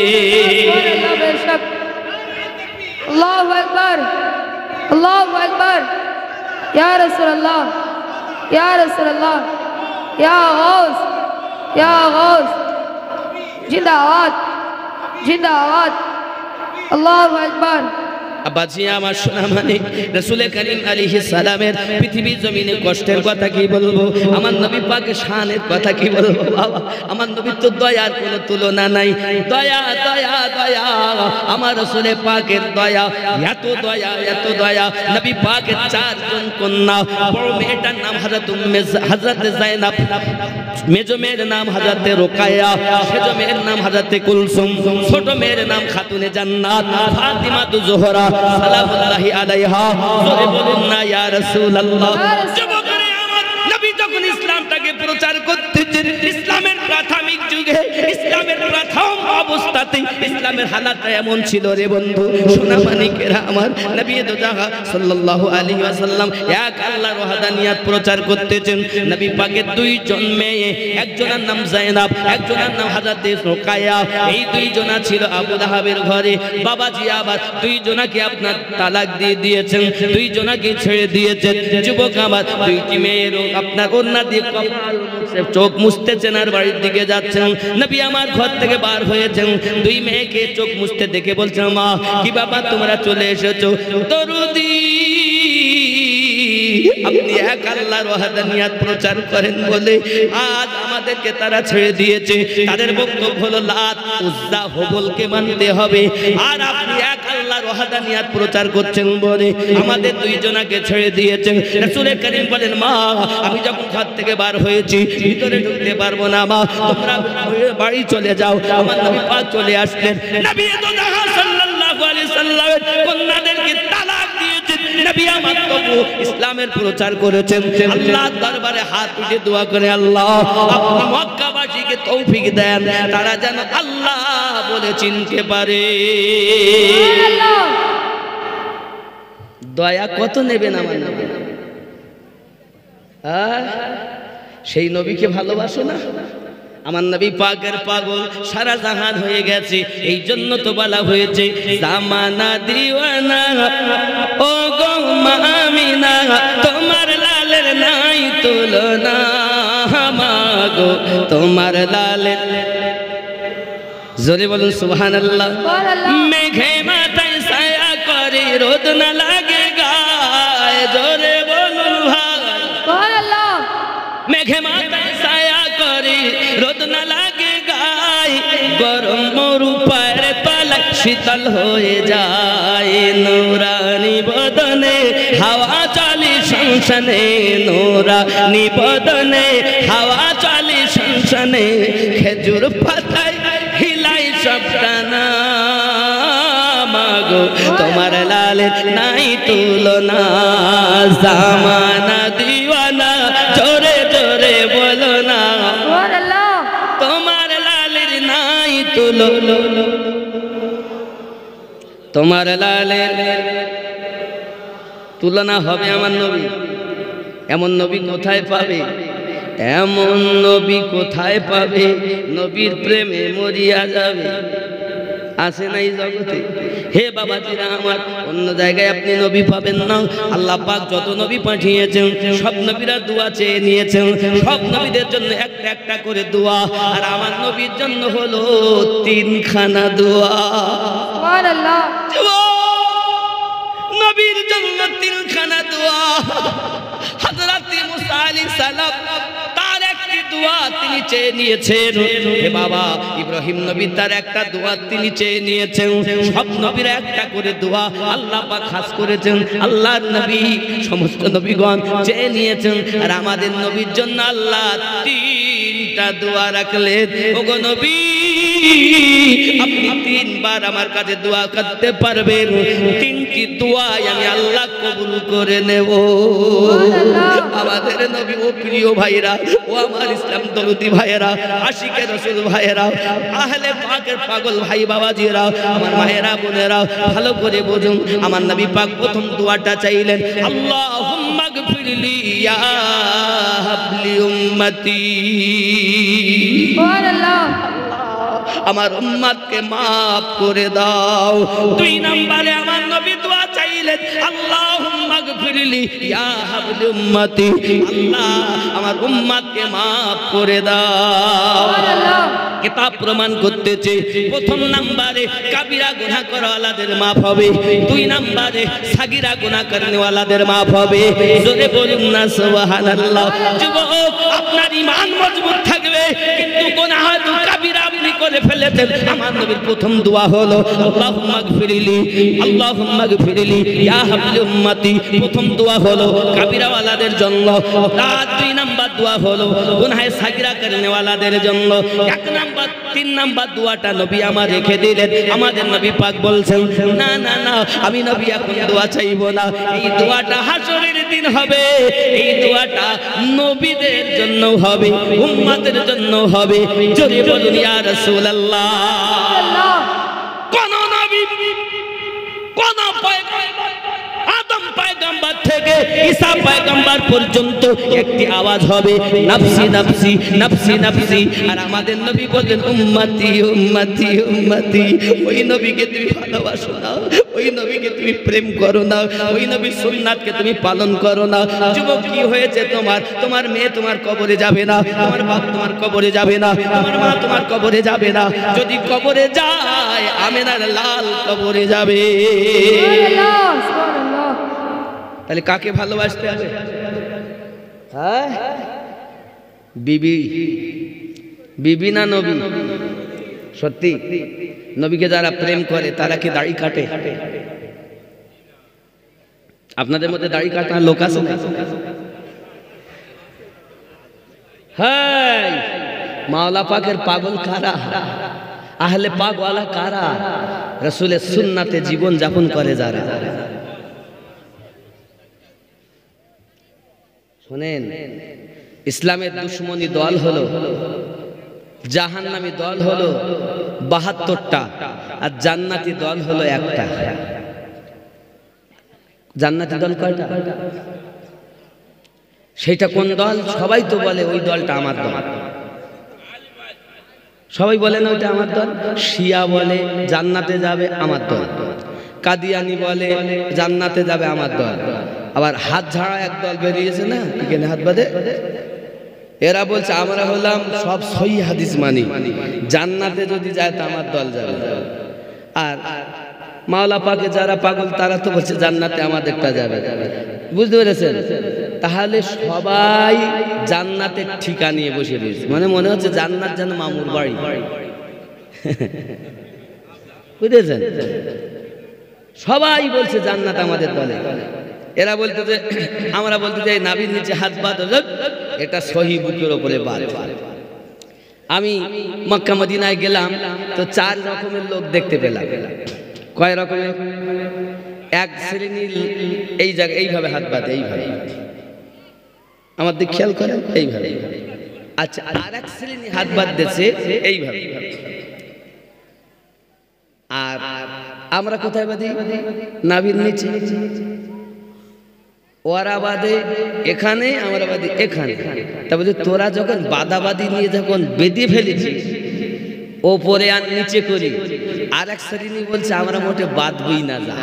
আল্লাহু আকবার, আল্লাহু আকবার, ইয়া রাসূলুল্লাহ, ইয়া রাসূলুল্লাহ, ইয়া গাউস, ইয়া গাউস, জিন্দাবাদ, জিন্দাবাদ, আল্লাহু আকবার। আব্বাজি আমার সোনা মানিক, রাসূল করিম আলাইহিস সালামের পৃথিবী জমিনে কষ্টের কথা কি বলবো, আমার নবী পাকের শানের কথা কি বলবো বাবা। আমার নবীর তো দয়ার কোনো তুলনা নাই, দয়া দয়া দয়া, আমার রাসূল পাকের দয়া, এত দয়া এত দয়া। নবী পাকের চারজন কন্যা, বড় মেয়েটার নাম হযরত উম্মে হযরত যায়েনব, মেজো মেয়ের নাম হযরত রুকায়া, সেজো মেয়ের নাম হযরত কুলসুম, ছোট মেয়ের নাম খাতুনে জান্নাত ফাতিমা তু জোহরা সালামুল্লাহি আলাইহা। জোরে বলুন না ইয়া রাসূলুল্লাহ। যুবকরা আমার, নবী যখন ইসলামটাকে প্রচার করতেছেন, ইসলামের প্রাথমিক যুগে, ইসলামের প্রথম অবস্থাতে ইসলামের হালাতটা এমন ছিল রে বন্ধু, সোনা মানিকেরা আমার, নবী দো জাহা সাল্লাল্লাহু আলাইহি ওয়াসাল্লাম এক আল্লাহর ওয়াহদানিয়াত প্রচার করতেছেন। নবী পাকের দুইজন মেয়ে, একজনের নাম যায়েনব, একজনের নাম হযরত রুকায়া। এই দুইজনা ছিল আবু লাহাবের ঘরে। বাবাজি আবার দুইজনাকে আপনার তালাক দিয়ে দিয়েছেন, দুইজনাকে ছেড়ে দিয়েছেন। যুবক আমার, দুইটি মেয়ের আপনার ওন্না দিয়ে চোখ মুছতেছেন আর বাড়ির দিকে যাচ্ছেন। নবী আমার ঘর থেকে বার হয়েছেন, দুই মেয়েকে চোখ মুছতে দেখে বলছেন, মা কি বাবা তোমরা চলে এসেছো? দরুদি আপনি এক আল্লাহর ওয়াহদানিয়াত প্রচার করেন বলে আজ আমাদেরকে তারা ছেড়ে দিয়েছে। তাদের বক্তব্য হলো লাত উজ্জা হুবলকে মানতে হবে, আর আপনি এক আল্লাহর ওয়াহদানিয়াত প্রচার করছেন বলে আমাদের দুইজনাকে ছেড়ে দিয়েছেন। রাসূল করিম বলেন, মা আমি যখন ঘর থেকে বার হয়েছি ভিতরে ঢুকতে পারবো না, মা তোমরা বাড়ি চলে যাও। আমার নবী পাক চলে আসলেন। নবী তো জাহা সাল্লাল্লাহু আলাইহি সাল্লাম কন্যাদেরকে তালাক দিয়েছেন, নবী আমার তবু ইসলামের প্রচার করেছেন। আল্লাহর দরবারে হাত উঠে দোয়া করে, আল্লাহ আপনি মক্কাবাসীকে তৌফিক দেন, তারা যেন আল্লাহ বলে চিনতে পারে। দয়া কত নেবেন আমার নবী? সেই নবীকে ভালোবাসো না? আমার নবী পাকের পাগল সারা জাহান হয়ে গেছে, এই জন্য তো বলা হয়েছে জামানা দিওয়ানা ও গো আমিনা, তোমার লালের নাই তুলনা, মাগো তোমার লালের। জোরে বলুন সুবহানাল্লাহ। মেঘে মাথায় ছায়া করে রোদ না লাগে গায়ে, জোরে বলুন ভাই। মেঘে মাথায় ছায়া করে রোদ না লাগে গায়ে, গরম মরু পায়ের তলায় শীতল হয়ে যায়। নূরানি বদনে হাওয়া চলে সংসনে, নূরানি বদনে হাওয়া চলে সংসনে, খেজুর পাতায় হিলাই সবটা না, মাগো তোমার লালের নাই তুলনা। জামানা দিওয়ানা জোরে জোরে বলো না, তোমার লালের নাই তুলনা, তোমার লালের তুলনা হবে আমার নবী। এমন নবী কোথায় পাবে? এমন নবী কোথায় পাবে? নবীর প্রেমে মরিয়া যাবে। আছে না এই জগতে? হে বাবাজিরা আমার, অন্য জায়গায় আপনি নবী পাবেন না। আল্লাহ পাক যত নবী পাঠিয়েছেন সব নবীরা দোয়া চেয়ে নিয়েছেন, সব নবীদের জন্য একটা একটা করে দোয়া, আর আমার নবীর জন্য হলো তিনখানা দোয়া। সুবহানাল্লাহ। নবীর জন্য তিনখানা দোয়া। হযরত মুসা আলাইহিস সালাম তার একটি দোয়া তিনি চেয়ে নিয়েছেন। হে বাবা ইব্রাহিম নবী তার একটা দোয়া তিনি চেয়ে নিয়েছেন। সব নবীরা একটা করে দোয়া আল্লাহ পাক খাস করেছেন। আল্লাহর নবী সমস্ত নবীগণ চেয়ে নিয়েছেন, আর আমাদের নবীর জন্য আল্লাহ তিনটা দোয়া রাখলেন। ওগো নবী, আপনি তিনবার আমার কাছে দোয়া করতে পারবেন, তিনটি দোয়াই আমি আল্লাহ কবুল করে নেব। আমাদের নবী ও প্রিয় ভাইরা, ও আমার ইসলাম দরদি ভাইয়েরা, আশিকে রাসূল ভাইয়েরা, আহলে পাকের পাগল ভাই বাবাজিরা, আমার মায়েরা বোনেরা, ভালো করে বুঝুন। আমার নবী পাক প্রথম দোয়াটা চাইলেন, আল্লাহুম্মা গফিরলি ইয়া হাবলি উম্মতি। সুবহানাল্লাহ। আমার উম্মতকে maaf করে দাও। দুই নম্বরে আমার নবী দোয়া চাইলেন, আল্লাহুম্মা গফিরলি ইয়া হাবলি উম্মতি। আল্লাহ আমার উম্মতকে maaf করে দাও। সুবহানাল্লাহ। কিতাব প্রমাণ করতেছে প্রথম নম্বরে কাবিরা গুনাহ করাওয়ালাদের maaf হবে, দুই নম্বরে সাগিরা গুনাহ করনেওয়ালাদের maaf হবে। জোরে বলুন না সুবহানাল্লাহ। যুবক, আপনার ঈমান মজবুত থাকবে, কিন্তু গুনাহ তো কাবিরা আপনি করে ফেলেছেন। আমার নবীর প্রথম দোয়া হলো আল্লাহুম্মা গফিরলি, আল্লাহুম্মা গফিরলি ইয়া হাবলি উম্মতি। প্রথম দোয়া হলো কাবিরা ওয়ালাদের জন্য, আর দুই নাম্বার দোয়া হলো গুনাহ সাগিরা করনেওয়ালাদের জন্য। এক নাম্বার তিন নাম্বার দোয়াটা নবী আমার রেখে দিলেন। আমাদের নবী পাক বলছেন, না না না, আমি নবী এখন দোয়া চাইবো না, এই দোয়াটা হাসরের দিন হবে, এই দোয়াটা নবীদের জন্য হবে, উম্মতের জন্য হবে। জোরে বলুন ইয়া রাসূলুল্লাহ। কোন নবী, কোন পয়গম্বর, আদম পয়গম্বর থেকে ঈসা পয়গম্বর পর্যন্ত একটি আওয়াজ হবে, নফসি নফসি নফসি নফসি। আর আমাদের নবী বলেন উম্মতি উম্মতি উম্মতি। ওই নবীকে তুমি ভালোবাসো না, ওই নবীকে তুমি প্রেম করো না, ওই নবীর সুন্নাতকে তুমি পালন করো না। যুবক, কি হয়েছে তোমার? তোমার মেয়ে তোমার কবরে যাবে না, তোমার বাপ তোমার কবরে যাবে না, তোমার মা তোমার কবরে যাবে না। যদি কবরে যায়, আমেনার লাল কবরে যাবে। সুবহানাল্লাহ। সুবহানাল্লাহ। তাহলে কাকে ভালোবাসতে হবে? হ্যাঁ, বিবি, বিবি না নবী? সত্যি নবীকে যারা প্রেম করে তারা কি দাড়ি কাটে? আপনাদের মধ্যে দাড়ি কাটার লোক আছে না? হ্যাঁ, মাওলা পাকের পাগল কারা? আহলে পাক ওয়ালা কারা? রাসূলের সুন্নাতে জীবন যাপন করে যারা। শুনেন, ইসলামের দুশ্মনী দল হলো, জাহান্নামী দল হলো বাহাত্তরটা, আর জান্নাতি দল হলো একটা। জান্নাতি দল কয়টা? সেটা কোন দল? সবাই তো বলে ওই দলটা আমার দল। সবাই বলে না ওইটা আমার দল। শিয়া বলে জান্নাতে যাবে আমার দল, কাদিয়ানি বলে জান্নাতে যাবে আমার দল। আবার হাত ঝাড়া এক দল বেরিয়েছে না, এখানে হাত বাঁধে, এরা বলছে আমরা হলাম সব সহিহ হাদিস মানি, জান্নাতে যদি যায় তা আমার দল যাবে। আর মাওলা পাকে যারা পাগল তারা তো বলছে জান্নাতে আমাদেরটা যাবে। বুঝতে পেরেছেন? তাহলে সবাই জান্নাতের ঠিকা নিয়ে বসে রয়েছে, মানে মনে হচ্ছে জান্নাত যেন মামুর বাড়ি। বুঝেছেন? সবাই বলছে জান্নাত আমাদের দলে। এরা বলতে যে, আমরা বলতে যে নাভির নিচে হাত বাঁধ, এটা সহি বুকের ওপরে বাদ। আমি মক্কা মদিনায় গেলাম তো চার রকমের লোক দেখতে পেলাম। কয় রকমের? এক শ্রেণীর এই জায়গায় এইভাবে হাত বাঁধে, এইভাবে, আমার দিকে খেয়াল করেন, এইভাবে। আচ্ছা, আর এক শ্রেণী হাত বাঁধতেছে এইভাবে। আর আমরা কোথায় বাঁধি? নাভির নিচে। ওরা বাঁধে এখানে, আমরা বাঁধি এখানে। তারপরে তোরা যখন বাদাবাদি নিয়ে যখন বেঁধে ফেলেছিস ওপরে আর নিচে করি, আর এক শ্রেণী বলছে আমরা মোটে বাঁধবই না যা।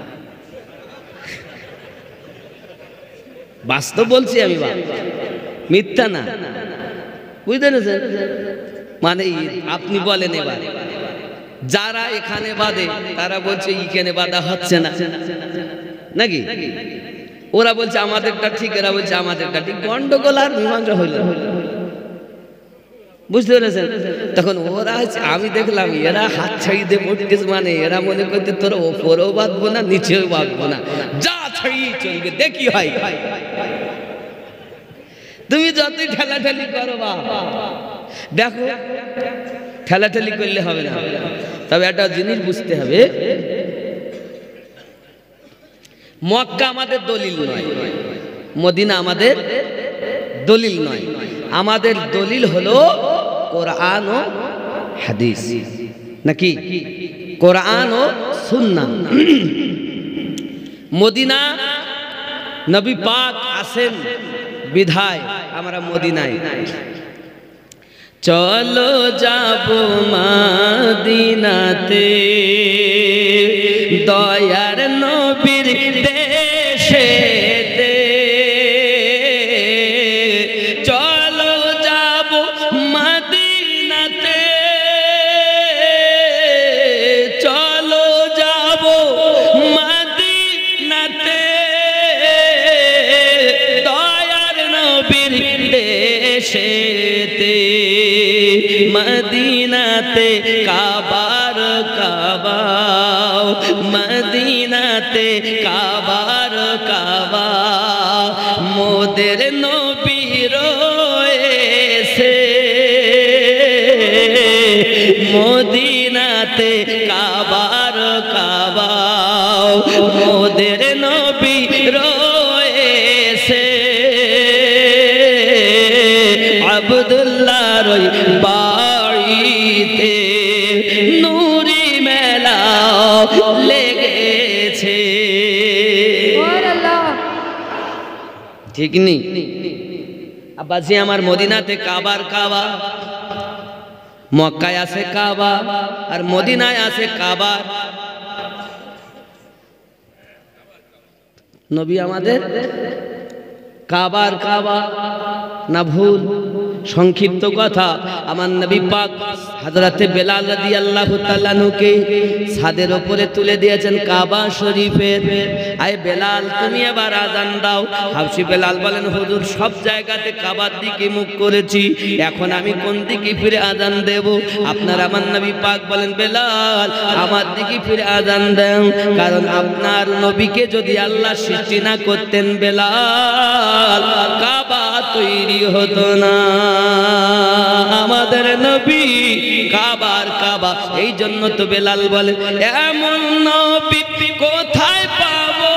বাস্তব বলছি আমি, মিথ্যা না, বুঝতে পেরেছেন? মানে আপনি বলেন এবার যারা এখানে বাঁধে তারা বলছে এখানে বাঁধা হচ্ছে না নাকি, ওরা বলছে আমাদেরটা ঠিক, এরা বলছে আমাদেরটা ঠিক, গন্ডগোল আর মীমাংসা হইল, বুঝতে পেরেছেন? তখন ওরা, আমি দেখলাম এরা হাত ছাড়িয়ে পড়তেছে, মানে এরা মনে করতে তোরা ওপরেও বাঁধবো না নিচেও বাঁধবো না, যা ছাড়িয়ে চলবে দেখি হয়। তুমি যতই ঠেলাঠেলি করো বা দেখো, ঠেলাঠেলি করলে হবে না। তবে একটা জিনিস বুঝতে হবে, মক্কা আমাদের দলিল নয়, মদিনা আমাদের দলিল নয়, আমাদের দলিল হলো কোরআন ও হাদিস, নাকি কোরআন ও সুন্নাহ। মদিনা নবী পাক আছেন বিধায় আমরা মদিনায়। চলো যাব মদিনাতে দয়ার নবীর দেশেতে, চলো যাব মদিনাতে, চলো যাব মদিনাতে দয়ার নবীর দেশেতে, মদিনাতে কাবার কাবা, মদিনাতে কাবার কাবা, মোদের নবী রয়েছে, মদিনাতে কাবার কাবা, মোদের নবী রয়েছে, আব্দুল্লাহর বাড়িতে নূরি মেলা লেগেছে, ঠিক নি আব্বাসি আমার? মদিনাতে কাবার কাবা, মক্কায় আছে কাবা আর মদিনায় আছে কাবা। নবী আমাদের কাবার কাবা না ভুল? সংক্ষিপ্ত কথা, আমার নবী পাক হযরতে বেলাল রাদিয়াল্লাহু তাআলা আনহুকে ছাদের উপরে তুলে দিয়েছেন কাবা শরীফের। আয় বেলাল তুমি এবার আযান দাও। হাবশী বেলাল বলেন হুজুর সব জায়গাতে কাবার দিকে মুখ করেছি, এখন আমি কোন দিকে ফিরে আযান দেব? আপনার আমার নবী পাক বলেন বেলাল আমার দিকে ফিরে আযান দেন, কারণ আপনার নবীকে যদি আল্লাহ সৃষ্টি না করতেন বেলাল কাবা তৈরি হতো না। আমাদের নবী কাবার কাবা, এই জন্য তো বেলাল বলে এমন নবী কোথায় পাবো,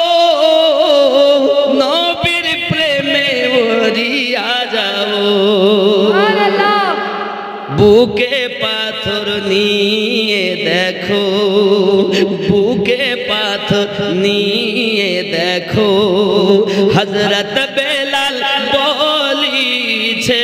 নবীর প্রেমে মরিয়া যাবো, বুকে পাথর নিয়ে দেখো, বুকে পাথর নিয়ে দেখো, হযরত বেলাল বলিছে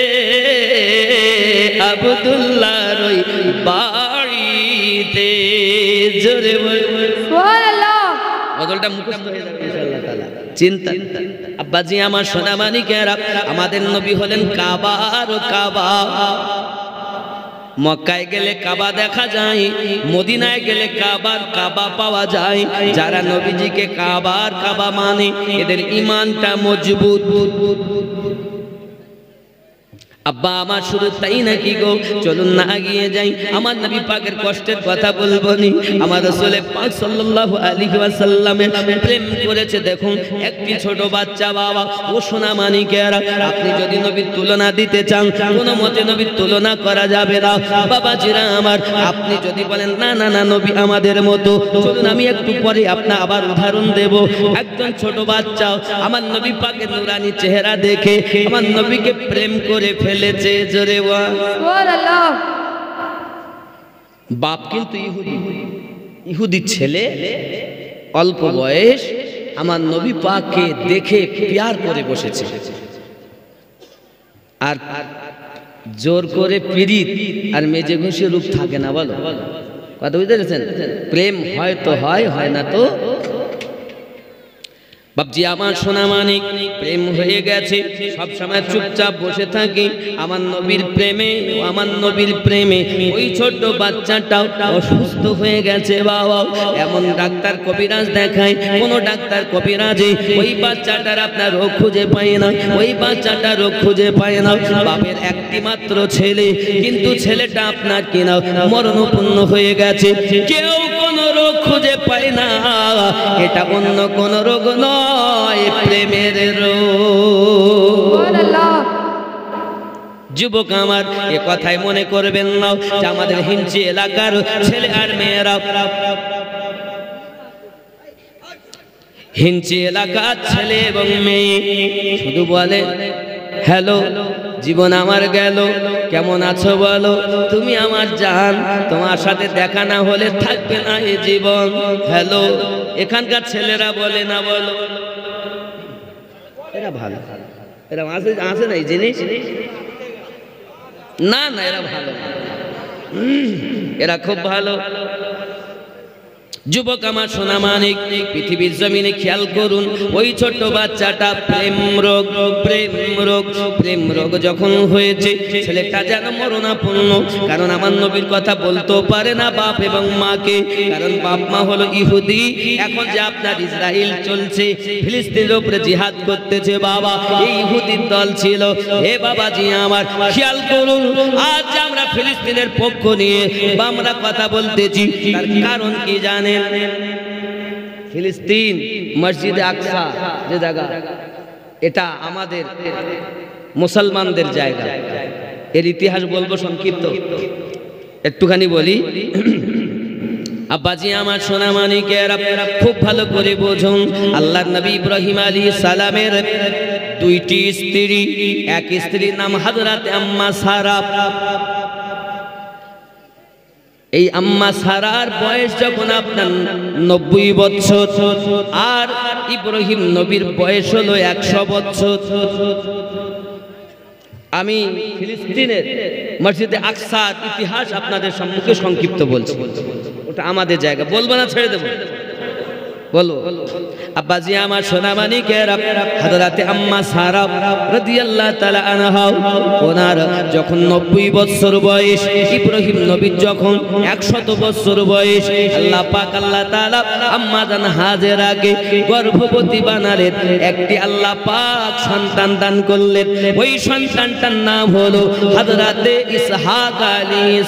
আব্দুল্লাহর বাড়িতে। জোরে সুবহানাল্লাহ, বদলটা মুখস্থ হয়ে যাবে ইনশাআল্লাহ তাআলা, চিন্তা। আব্বাজি আমার সোনা মানিকেরা, আমাদের নবী হলেন কাবার কাবা। মক্কায় গেলে কাবা দেখা যায়, মদিনায় গেলে কাবার কাবা পাওয়া যায়। যারা নবীজিকে কাবার কাবা মানে এদের ঈমানটা মজবুত। আব্বা আমার শুধু তাই নাকি গো, চলুন না এগিয়ে যাই। আমার নবী পাকের কষ্টের কথা বলবো নি, আমার রাসূল পাক সাল্লাল্লাহু আলাইহি ওয়াসাল্লামের প্রেম করেছে। দেখুন একটি ছোট বাচ্চা বাবা ও সোনা মানিকেরা, আপনি যদি নবীর তুলনা দিতে চান কোনো মতে নবীর তুলনা করা যাবে না। বাবাজিরা আমার, আপনি যদি বলেন না না না নবী আমাদের মতো, চলুন আমি একটু পরে আপনার আবার উদাহরণ দেব। একজন ছোট বাচ্চা আমার নবী পাকের নূরানি চেহারা দেখে আমার নবীকে প্রেম করে ফেলেছে। জোরে সুবহানাল্লাহ। বাপ কিন্তু ইহুদি, ইহুদি ছেলে অল্প বয়স আমার নবী পাককে দেখে প্যার করে বসেছে। আর জোর করে পিরিত আর মেজে ঘষে রূপ থাকে না, বলো কথা বুঝতে পেরেছেন? প্রেম হয় তো হয়, হয় না তো। বাপজি আমার সোনা মানিক, প্রেম হয়ে গেছে, সব সময় চুপচাপ বসে থাকি আমার নবীর প্রেমে, আমার নবীর প্রেমে। ওই ছোট্ট বাচ্চাটাও অসুস্থ হয়ে গেছে বাবা, এমন ডাক্তার কবিরাজ দেখায়, কোন ডাক্তার কবিরাজে ওই বাচ্চাটার আপনার রোগ খুঁজে পায় না, ওই বাচ্চাটার রোগ খুঁজে পায় না। বাপের একটি মাত্র ছেলে, কিন্তু ছেলেটা আপনার কিনা মরণপূর্ণ হয়ে গেছে, কেউ কোন রোগ খুঁজে পায় না। এটা অন্য কোন রোগ নয়, প্রেমের রোগ। যুবক আমার, এ কথাই মনে করবেন না যে আমাদের হিঞ্চি এলাকার ছেলে আর মেয়েরা, হিঞ্চি এলাকার ছেলে এবং মেয়ে শুধু বলে হ্যালো, জীবন আমার গেল, কেমন আছো বলো, তুমি আমার জান, তোমার সাথে দেখা না হলে থাকবে না এই জীবন। হ্যালো, এখানকার ছেলেরা বলে না, বলো এরা ভালো, এরা আছে আছে না এই জিনিস, না না এরা ভালো, এরা খুব ভালো। যুবক আমার সোনা মানিক, পৃথিবীর জমিনে খেয়াল করুন, ওই ছোট্ট বাচ্চাটা প্রেম রোগ, প্রেম রোগ, প্রেম রোগ যখন হয়েছে, ছেলেটা যেন মরণাপন্ন। কারণ আমার নবীর কথা বলতেও পারে না বাপ এবং মাকে, কারণ বাপ মা হলো ইহুদি। এখন যে আপনার ইসরায়েল চলছে, ফিলিস্তিনের উপরে জিহাদ করতেছে বাবা, এই ইহুদির দল ছিল। হে বাবাজি আমার, খেয়াল করুন, আজ আমরা ফিলিস্তিনের পক্ষ নিয়ে আমরা কথা বলতেছি, তার কারণ কি জানেন? ফিলিস্তিন মসজিদে আকসা যে জায়গা, এটা আমাদের মুসলমানদের জায়গা। এর ইতিহাস বলবো সংক্ষিপ্ত, একটুখানি বলি। আব্বাজি আমার সোনা মানিকেরা খুব ভালো করে বোঝুন, আল্লাহর নবী ইব্রাহিম আলাইহিস সালামের দুইটি স্ত্রী, এক স্ত্রীর নাম হযরত আম্মা সারা। এই আম্মা সারার বয়স যখন আপনার নব্বই বছর, আর ইব্রাহিম নবীর বয়স হলো একশো বছর। আমি ফিলিস্তিনের মসজিদে আকসার ইতিহাস আপনাদের সম্মুখে সংক্ষিপ্ত বলছি, ওটা আমাদের জায়গা, বলবো না ছেড়ে দেবো, বলো। আব্বাজি আমার সোনা মানিকেরা, হযরতে আম্মা সারা রাদিয়াল্লাহু তাআলা আনহা, ওনার যখন নব্বই বছর বয়স, ইব্রাহিম নবীর যখন একশত বছর বয়স, আল্লাহ পাক আল্লাহ তাআলা আম্মা জান হাজেরাকে গর্ভবতী বানালেন, একটি আল্লাহ পাক সন্তান দান করলেন। ওই সন্তানটার নাম হলো হযরতে ইসহাক আলাইহিস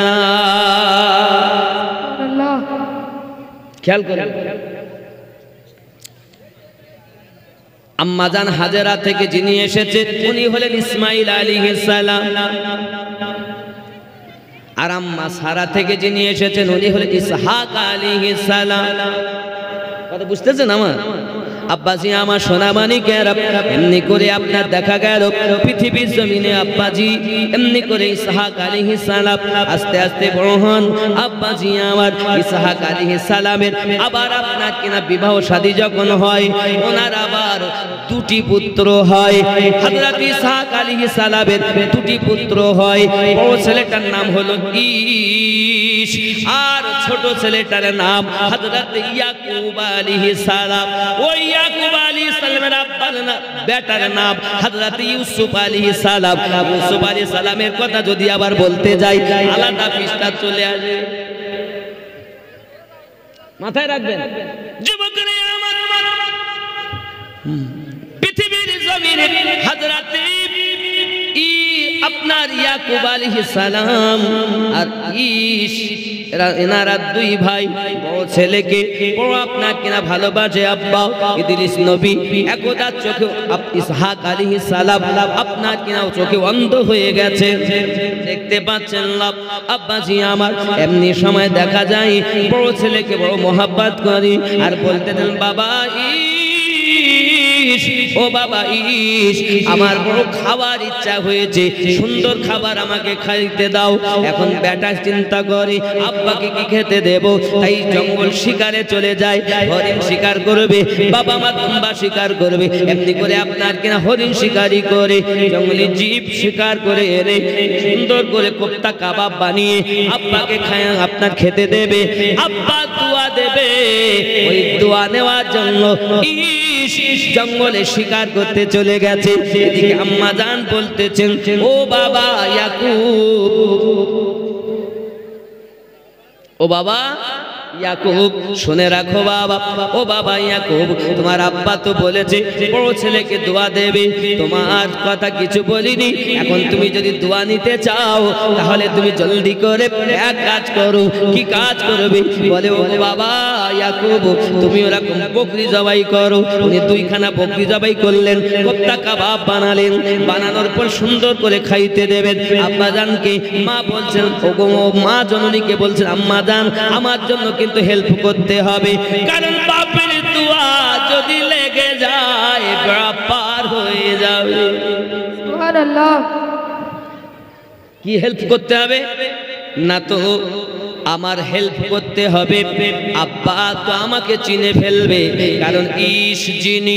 সালাম। খেয়াল করেন, আম্মাজান হাজেরা থেকে যিনি এসেছেন উনি হলেন ইসমাইল আলাইহিস সালাম, আর আম্মা সারা থেকে যিনি এসেছেন উনি হলেন ইসহাক আলাইহিস সালাম। কথা বুঝতেছেন আমার? আব্বাজি আমার সোনা মানিকেরা, এমনি করে আপনার দেখা গেল পৃথিবীর জমিনে আব্বাজি এমনি করে ইসহাক আলাইহিস সালাম আস্তে আস্তে বড় হন। আব্বাজি আমার ইসহাক আলাইহিস সালামের আবার আপনার কিনা বিবাহ শাদী যখন হয়, ওনার আবার দুটি পুত্র হয়। হযরত ইসহাক আলাইহিস সালামের দুটি পুত্র হয়, বড় ছেলেটার নাম হলো ঈশ, আর ছোট ছেলেটার নাম হযরত ইয়াকুব আলাইহিস সালাম। ওই ইয়াকুব আলাইহিস সালামের আব্বার নাম, বেটার নাম হযরত ইউসুফ আলাইহিস সালাম। ইউসুফ আলাইহিস সালামের কথা যদি আবার বলতে যাই, আলাদা পৃষ্ঠা চলে আসে, মাথায় রাখবেন যুবকরা আমার। পৃথিবীর জমিনে হযরত আপনার ইয়াকুব আলাইহিস সালাম আর ঈশ, এনারা দুই ভাই, বড় ছেলেকে বড় আপনার কিনা ভালোবাসে আব্বা ইদ্রিস নবী। একদা চোখে ইসহাক আলাইহিস সালাম আপনার কিনা চোখে অন্ধ হয়ে গেছে, দেখতে পাচ্ছেন না আব্বাজি আমার। এমনি সময় দেখা যায় বড় ছেলেকে বড় মোহাব্বত করি আর বলতে দেন বাবা ঈশ, ইস ও বাবা ইস আমার বড় খাবার ইচ্ছা হয়েছে, সুন্দর খাবার আমাকে খাইতে দাও। এখন বেটা চিন্তা করে আব্বাকে কি খেতে দেব, তাই জঙ্গল শিকারে চলে যায়, হরিণ শিকার করবে, বাবা মা দুম্বা শিকার করবে, এমনি করে আপনার কিনা হরিণ শিকারি করে জঙ্গলি জীব শিকার করে এনে সুন্দর করে কোপ্তা কাবাব বানিয়ে আব্বাকে খায় আপনার খেতে দেবে। আব্বা দোয়া দেবে, ওই দোয়া নেওয়ার জন্য ইস জঙ্গলে শিকার করতে চলে গেছে। এদিকে আম্মা জান বলতেছেন ও বাবা ইয়াকুব, ও বাবা ইয়াকুব শুনে রাখো বাবা, ও বাবা ইয়াকুব তোমার আব্বা তো বলেছে বড় ছেলেকে দোয়া দেবে, তোমার কথা কিছু বলিনি, এখন তুমি যদি দোয়া নিতে চাও তাহলে তুমি জলদি করে এক কাজ করো। কি কাজ করবে? বলে ও বাবা ইয়াকুব তুমি ওরকম বকরি জবাই করো। উনি দুইখানা বকরি জবাই করলেন, কোপ্তা কাবাব বানালেন, বানানোর পর সুন্দর করে খাইতে দেবেন আব্বা জানকে। মা বলছেন ওগো মা জননীকে বলছেন আম্মা জান আমার জন্য কিন্তু হেল্প করতে হবে, কারণ বাপের দোয়া যদি লেগে যায় ব্যাপার হয়ে যাবে। সুবহানাল্লাহ। কি হেল্প করতে হবে? না তো আমার হেল্প করতে হবে, আব্বা তো আমাকে চিনে ফেলবে, কারণ ইস যিনি।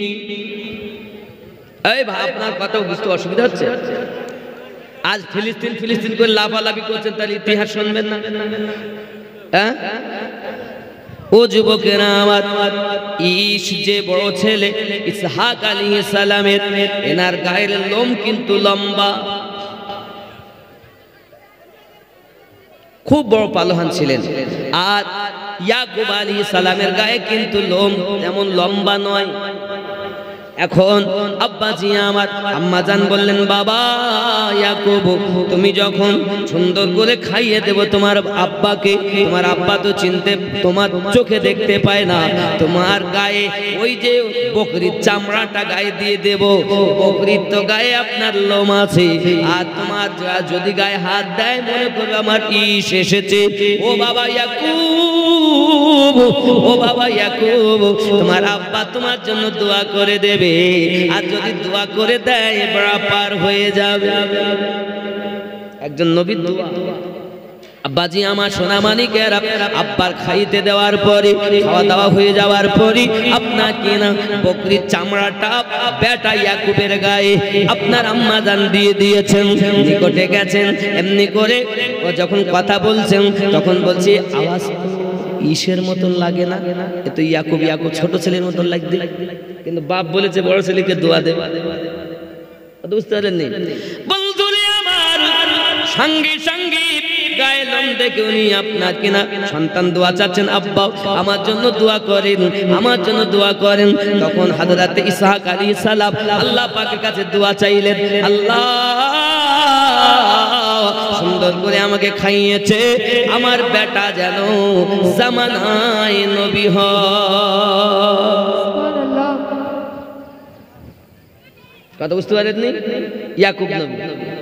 এই ভাই আপনার কথা বুঝতে অসুবিধা হচ্ছে? আজ ফিলিস্তিন ফিলিস্তিন করে লাফালাফি করছেন, তার ইতিহাস শুনবেন না? হ্যাঁ ও যুবকেরা আমার, ইস যে বড় ছেলে ইসহাক আলাইহিস সালামের, এনার গায়ের লোম কিন্তু লম্বা, খুব বড় পালোহান ছিলেন। আর ইয়াকুব আলাইহিস সালামের গায়ে কিন্তু লোম তেমন লম্বা নয়। এখন আব্বাজি আমার আম্মাজান বললেন বাবা ইয়াকুব তুমি যখন সুন্দর করে খাইয়ে দেব তোমার আব্বাকে, তোমার আব্বা তো চিনতে তোমার চোখে দেখতে পায় না, তোমার গায়ে ওই যে বকরির চামড়াটা গায়ে দিয়ে দেব, বকরির তো গায়ে আপনার লোম আছে, আর তোমার যদি গায়ে হাত দেয় মনে করবে আমার ইস এসেছে। ও বাবা ইয়াকুব, ও বাবা ইয়াকুব তোমার আব্বা তোমার জন্য দোয়া করে দেবে, আর যদি দোয়া করে দেয় বড় পার হয়ে যাবে। একজন নবীর দোয়া। আব্বাজি আমার সোনা মানিকেরা আব্বার খাইতে দেওয়ার পরে খাওয়া দাওয়া হয়ে যাওয়ার পরে আপনাকে না বকরির চামড়াটা বেটা ইয়াকুবের গায়ে আপনার আম্মা জান দিয়ে দিয়েছেন, নিকটে গেছেন, এমনি করে ও যখন কথা বলছেন তখন বলছে আওয়াজ ইসের মতন লাগে না, এ তো ইয়াকুব ইয়াকুব ছোট ছেলের মতন লাগবে, কিন্তু বাপ বলেছে বড় ছেলেকে দোয়া দেবে। বুঝতে পারেননি বন্ধুরে আমার? সঙ্গে সঙ্গে গায়ে লোম দেখে উনি আপনার কিনা সন্তান দোয়া চাচ্ছেন, আব্বা আমার জন্য দোয়া করেন, আমার জন্য দোয়া করেন। তখন হযরত ইসহাক আলাইহিস সালাম আল্লাহ পাকের কাছে দোয়া চাইলেন, আল্লাহ সুন্দর করে আমাকে খাইয়েছে, আমার বেটা যেন জামানায় নবী হয়। কথা বুঝতে পারেননি? ইয়াকুব নবী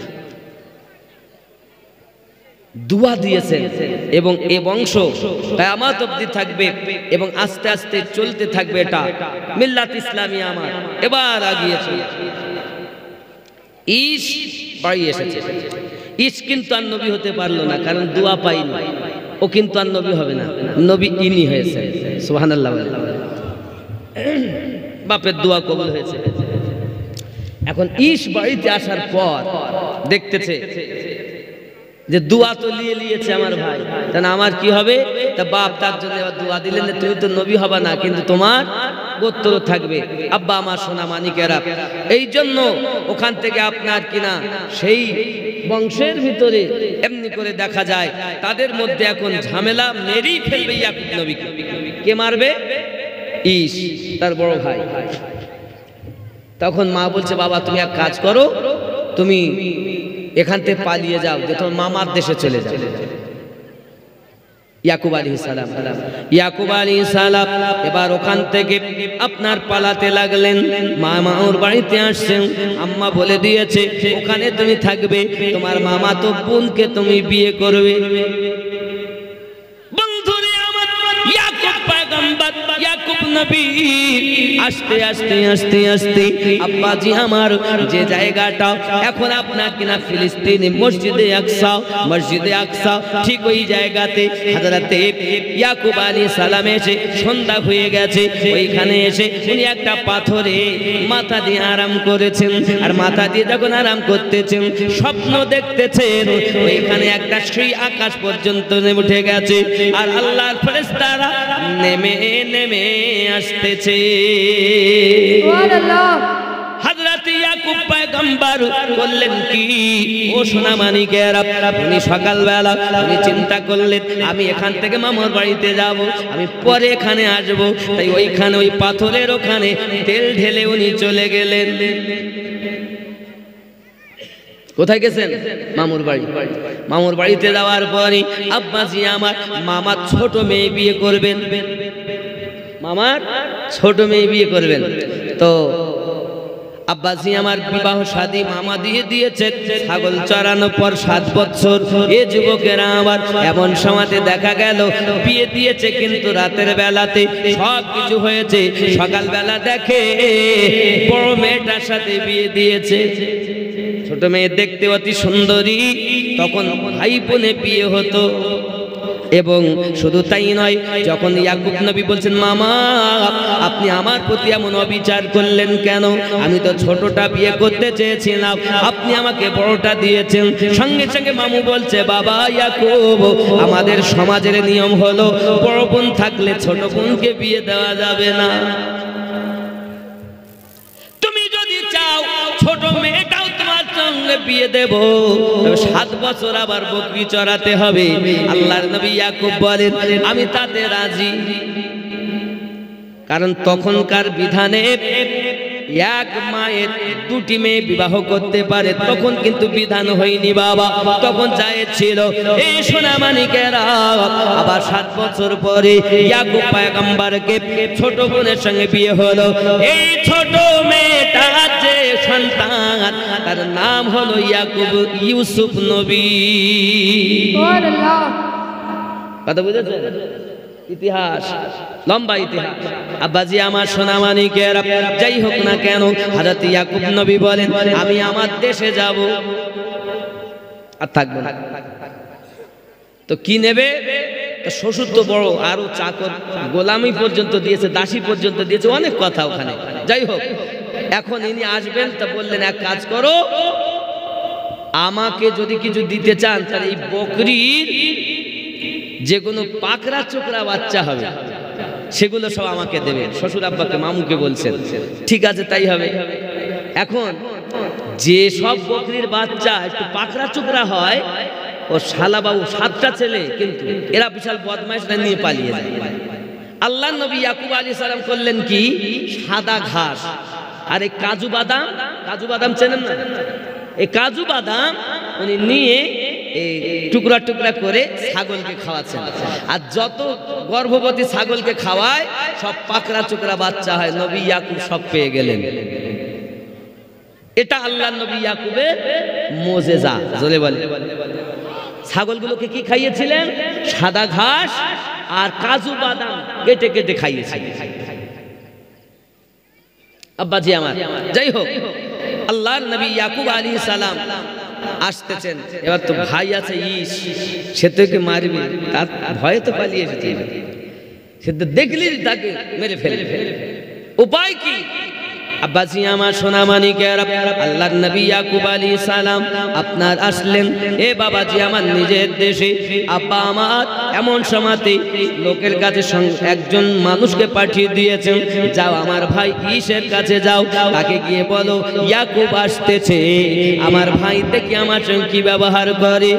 দোয়া দিয়েছেন এবং এ বংশ কিয়ামত অবধি থাকবে এবং আস্তে আস্তে চলতে থাকবে, এটা মিল্লাত ইসলামিয়া আমার এবার আগিয়েছে। ইস বাড়ি এসেছে, ইস কিন্তু আর নবী হতে পারলো না, কারণ দোয়া পাইনি, ও কিন্তু আর নবী হবে না, নবী ইনি হয়েছে। সুবহানাল্লাহ। বাপের দোয়া কবুল হয়েছে। এখন ইস বাড়িতে আসার পর দেখতেছে যে দোয়া তো নিয়ে নিয়েছে আমার ভাই, তাহলে আমার কি হবে? তা বাপ তার জন্য দোয়া দিলেন, তুমি তো নবী হবে না কিন্তু তোমার গোত্র থাকবে। আব্বা আমার সোনা মানিকেরা, এই জন্য ওখান থেকে আপনার কিনা সেই বংশের ভিতরে এমনি করে দেখা যায় তাদের মধ্যে এখন ঝামেলা মেরেই ফেলবে ইয়াকুব নবীকে। কে মারবে? ইস তার বড় ভাই। তখন মা বলছে বাবা তুমি এক কাজ করো, তুমি এখান থেকে পালিয়ে যাও, যে তোমার মামার দেশে চলে যাও। ইয়াকুব আলাইহিস সালাম ইয়াকুব আলাইহিস সালাম এবার ওখান থেকে আপনার পালাতে লাগলেন। মামা ওর বাড়িতে আসছেন, আম্মা বলে দিয়েছে ওখানে তুমি থাকবে, তোমার মামা তো বোনকে তুমি বিয়ে করবে। বন্ধুরে আমার ইয়াকুব পয়গম্বর ইয়াকুব নবী আস্তে আস্তে আস্তে আস্তে আব্বাজি আমার যে জায়গাটা এখন আপনার কিনা ফিলিস্তিনি মসজিদে আকসা মসজিদে আকসা ঠিক ওই জায়গাতে হযরতে ইয়াকুব আলাইহিস সালাম এসে সন্ধ্যা হয়ে গেছে ওইখানে এসে উনি একটা পাথরে মাথা দিয়ে আরাম করেছেন আর মাথা দিয়ে যখন আরাম করতেছেন স্বপ্ন দেখতেছেন ওইখানে একটা সেই আকাশ পর্যন্ত উঠে গেছে আর আল্লাহর ফেরেশতারা নেমে নেমে আসতেছে সুবহানাল্লাহ। হযরত ইয়াকুব পয়গম্বর বললেন কি ও সোনা মানিকেরা উনি সকালবেলা উনি চিন্তা করলেন আমি এখান থেকে মামার বাড়িতে যাব আমি পরে এখানে আসব তাই ওইখানে ওই পাথরের ওখানে তেল ঢেলে উনি চলে গেলেন কোথায় গেছেন মামুর বাড়ি মামুর বাড়িতে যাওয়ার পরে আব্বাজি আমার মামার ছোট মেয়ে বিয়ে করবেন মামার ছোট মেয়ে বিয়ে করবেন তো আব্বাজি আমার বিবাহ শাদী মামা দিয়ে দিয়েছে ছাগল চড়ানোর পর সাত বছর এ যুবকেরা আবার এমন সময়তে দেখা গেল বিয়ে দিয়েছে কিন্তু রাতের বেলাতে সব কিছু হয়েছে সকালবেলা দেখে বড় মেয়েটার সাথে বিয়ে দিয়েছে ছোট মেয়ে দেখতে অতি সুন্দরী তখন ভাই বোনে বিয়ে হতো এবং শুধু তাই নয় যখন ইয়াকুব নবী বলছেন মামা আপনি আমার প্রতি এমন অবিচার করলেন কেন আমি তো ছোটটা বিয়ে করতে চেয়েছিলাম আপনি আমাকে বড়টা দিয়েছেন সঙ্গে সঙ্গে মামু বলছে বাবা ইয়াকুব আমাদের সমাজের নিয়ম হলো বড় বোন থাকলে ছোট বোনকে বিয়ে দেওয়া যাবে না তুমি যদি চাও ছোট মেয়েটাও তোমার সঙ্গে বিয়ে দেব তবে সাত বছর আবার বকরি চড়াতে হবে আল্লাহর নবী ইয়াকুব বলেন আমি তাতে রাজি কারণ তখনকার বিধানে এক মায়ের দুটি মেয়ে বিবাহ করতে পারে তখন কিন্তু বিধান হয়নি বাবা তখন জায়েজ ছিল এই সোনা মানিকেরা আবার সাত বছর পরে ইয়াকুব পয়গম্বরকে ছোট বোনের সঙ্গে বিয়ে হলো এই ছোট মেয়েটা যে সন্তান তার নাম হলো ইয়াকুব ইউসুফ নবী সুবহানাল্লাহ। কথা বুঝেছেন ইতিহাস লম্বা ইতিহাস আব্বাজি আমার সোনা মানিকের যাই হোক না কেন হযরত ইয়াকুব নবী বলেন আমি আমার দেশে যাব আর থাকবো না তো কি নেবে তো শ্বশুর তো বড় আরো চাকর গোলামি পর্যন্ত দিয়েছে দাসী পর্যন্ত দিয়েছে অনেক কথা ওখানে যাই হোক এখন ইনি আসবেন তা বললেন এক কাজ করো আমাকে যদি কিছু দিতে চান তাহলে এই বকরির যে কোনো পাকড়া চোকরা বাচ্চা হবে সেগুলো সব আমাকে দেবে শ্বশুর আব্বাকে মামুকে বলছেন ঠিক আছে তাই হবে এখন যে সব বকরির বাচ্চা একটু পাকড়া চোকরা হয় ও শালাবাবু সাতটা ছেলে কিন্তু এরা বিশাল বদমাইশরা নিয়ে পালিয়ে যায় আল্লাহর নবী ইয়াকুব আলাইহিস সালাম করলেন কি সাদা ঘাস আর এই কাজু বাদাম কাজু বাদাম চেনেন না এই কাজু বাদাম উনি নিয়ে এই টুকরা টুকরা করে ছাগলকে খাওয়াচ্ছেন আর যত গর্ভবতী ছাগলকে খাওয়ায় সব পাকড়া চোকরা বাচ্চা হয় নবী ইয়াকুব সব পেয়ে গেলেন এটা আল্লাহর নবী ইয়াকুবের মুজিজা জোরে বলে ছাগলগুলোকে কি খাইয়েছিলেন সাদা ঘাস আর কাজু বাদাম কেটে কেটে খাইয়েছিলেন আব্বাজি আমার যাই হোক আল্লাহর নবী ইয়াকুব আলাইহিস সালাম আসতেছেন এবার তো ভাই আছে ইস সে তোকে মারবে তার ভয়ে তো পালিয়ে এসেছে সে তো দেখলেই তাকে মেরে ফেলে উপায় কি আব্বাজি আমার সোনা মানিকেরা আল্লাহর নবী ইয়াকুব আলাইহিস সালাম আপনার আসলেন এ বাবাজি আমার নিজের দেশে আব্বা আমার এমন সময়তে লোকের কাছে একজন মানুষকে পাঠিয়ে দিয়েছেন যাও আমার ভাই ঈশের কাছে যাও তাকে গিয়ে বলো ইয়াকুব আসতেছে আমার ভাই দেখি আমার সঙ্গে কি ব্যবহার করে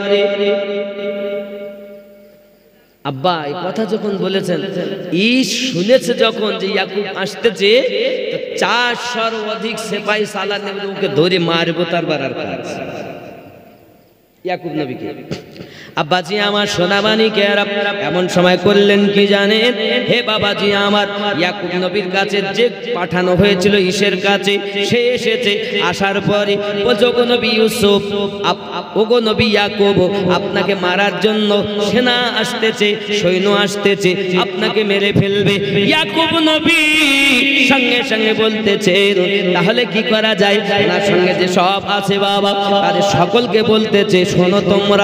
আব্বা এই কথা যখন বলেছেন ঈশ শুনেছে যখন যে ইয়াকুব আসতেছে তো চারশোর অধিক সিপাহী সালার নেবে ওকে ধরে মারবো তার বারার কাজ ইয়াকুব নবীকে। আব্বাজি আমার সোনাবানি কে এমন সময় করলেন কি জানেন? হে বাবাজি আমার, ইয়াকুব নবীর কাছে যে পাঠানো হয়েছিল ঈশের কাছে, সে এসেছে। আসার পরে বলছে, ওগো নবী ইউসুফ, ওগো নবী ইয়াকুব, আপনাকে মারার জন্য সেনা আসতেছে, সৈন্য আসতেছে, আপনাকে মেরে ফেলবে। ইয়াকুব নবী সঙ্গে সঙ্গে বলতেছে, তাহলে কি করা যায়? ওনার সঙ্গে যে সব আছে বাবা, তাদের সকলকে বলতেছে, শোনো তোমরা,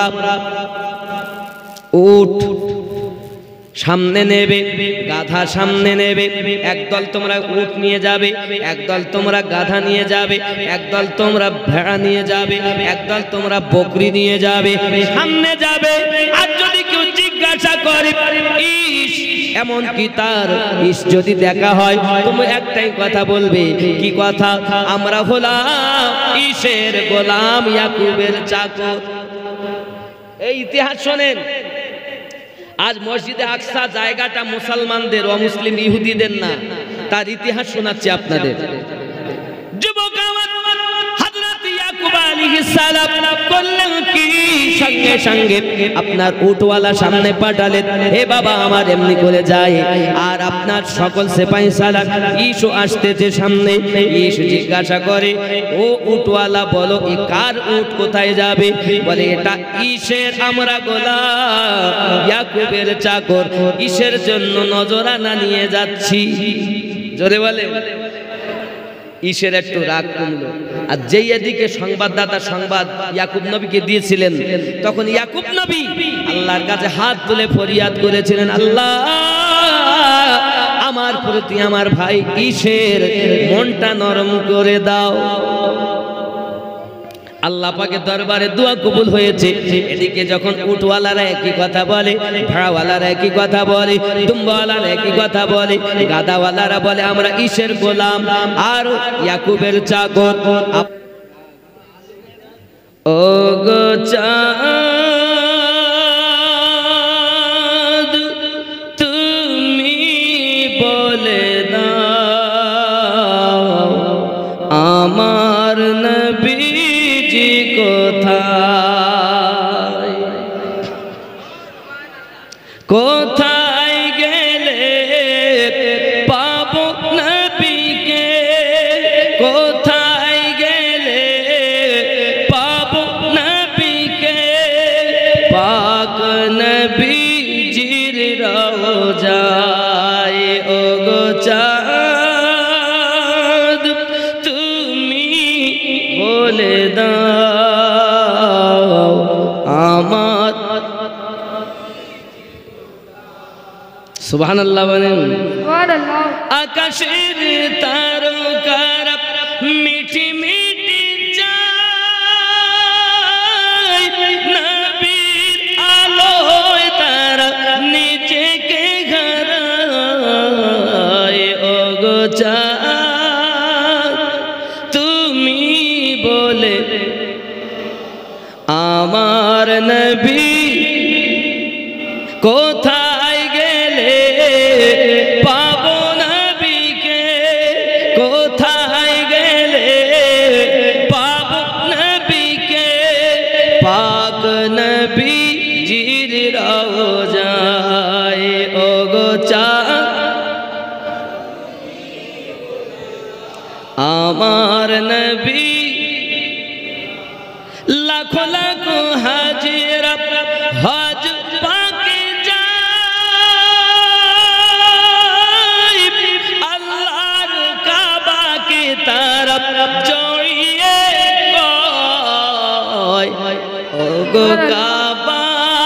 উট সামনে নেবে, গাধা সামনে নেবে, একদল তোমরা উট নিয়ে যাবে, একদল তোমরা গাধা নিয়ে যাবে, একদল তোমরা ভেড়া নিয়ে যাবে, একদল তোমরা বকরি নিয়ে যাবে, সামনে যাবে। আর যদি কেউ জিজ্ঞাসা করে ইস, এমন কি তার ইস যদি দেখা হয়, তুমি একটাই কথা বলবে, কি কথা? আমরা হলাম ইসের গোলাম, ইয়াকুবের চাকর। এই ইতিহাস শোনেন। আজ মসজিদে আকসা জায়গাটা মুসলমানদের, অমুসলিম ইহুদিদের না, তার ইতিহাস শোনাচ্ছি আপনাদের। যুবক আমার, হযরত ইয়াকুব আলাইহিস সালাম করলেন কি? সঙ্গে সঙ্গে আপনার উটওয়ালা সামনে পাঠালেন, হে বাবা আমার এমনি করে যায়। আর আপনার সকল সিপাহী সালার ঈশও আসতেছে সামনে। ঈশ জিজ্ঞাসা করে, ও উটওয়ালা বলো, এ কার উট, কোথায় যাবে? বলে, এটা ঈশের, আমরা গোলাম, ইয়াকুবের চাকর, ঈশের জন্য নজরানা নিয়ে যাচ্ছি। জোরে বলে। ঈশের একটু রাগ কমলো। আর যেই এদিকে সংবাদদাতা সংবাদ ইয়াকুব নবীকে দিয়েছিলেন, তখন ইয়াকুব নবী আল্লাহর কাছে হাত তুলে ফরিয়াদ করেছিলেন, আল্লাহ আমার প্রতি আমার ভাই ঈশের মনটা নরম করে দাও। আল্লাহ পাকের দরবারে দোয়া কবুল হয়েছে। এদিকে যখন উটওয়ালারা একই কথা বলে, ভেড়াওয়ালারা একই কথা বলে, দুম্বাওয়ালারা একই কথা বলে, গাদাওয়ালারা বলে আমরা ঈশের গোলাম আর ইয়াকুবের চাকর। ও গো চাঁদ, তুমি বলে দাও আমার নবী কোথায়, কোথায় গেলে পাবো নবীকে, কোথায় গেলে পাবো নবীকে, পাক নবীজির রওজায়। ও গো চাঁদ, তুমি বলে দাও আমার। সুবহানাল্লাহ বলেন। আকাশের তারকারা মিঠি মিঠি চায়, নবীর আলোয় তারা নিজেকে ঘরায়। ও গো চাঁদ, তুমি বলে আমার নবী কোথায় গেলে পাবো নবীকে, কোথায় গেলে পাবো নবীকে, পাক নবীজির রওজায়। ও গো চাঁদ, আমার নবী লাখো লাখো হাজিরা হজ পাকে যায়, আল্লাহর কাবাকে তারা জড়িয়ে কয়, ও গো কাবা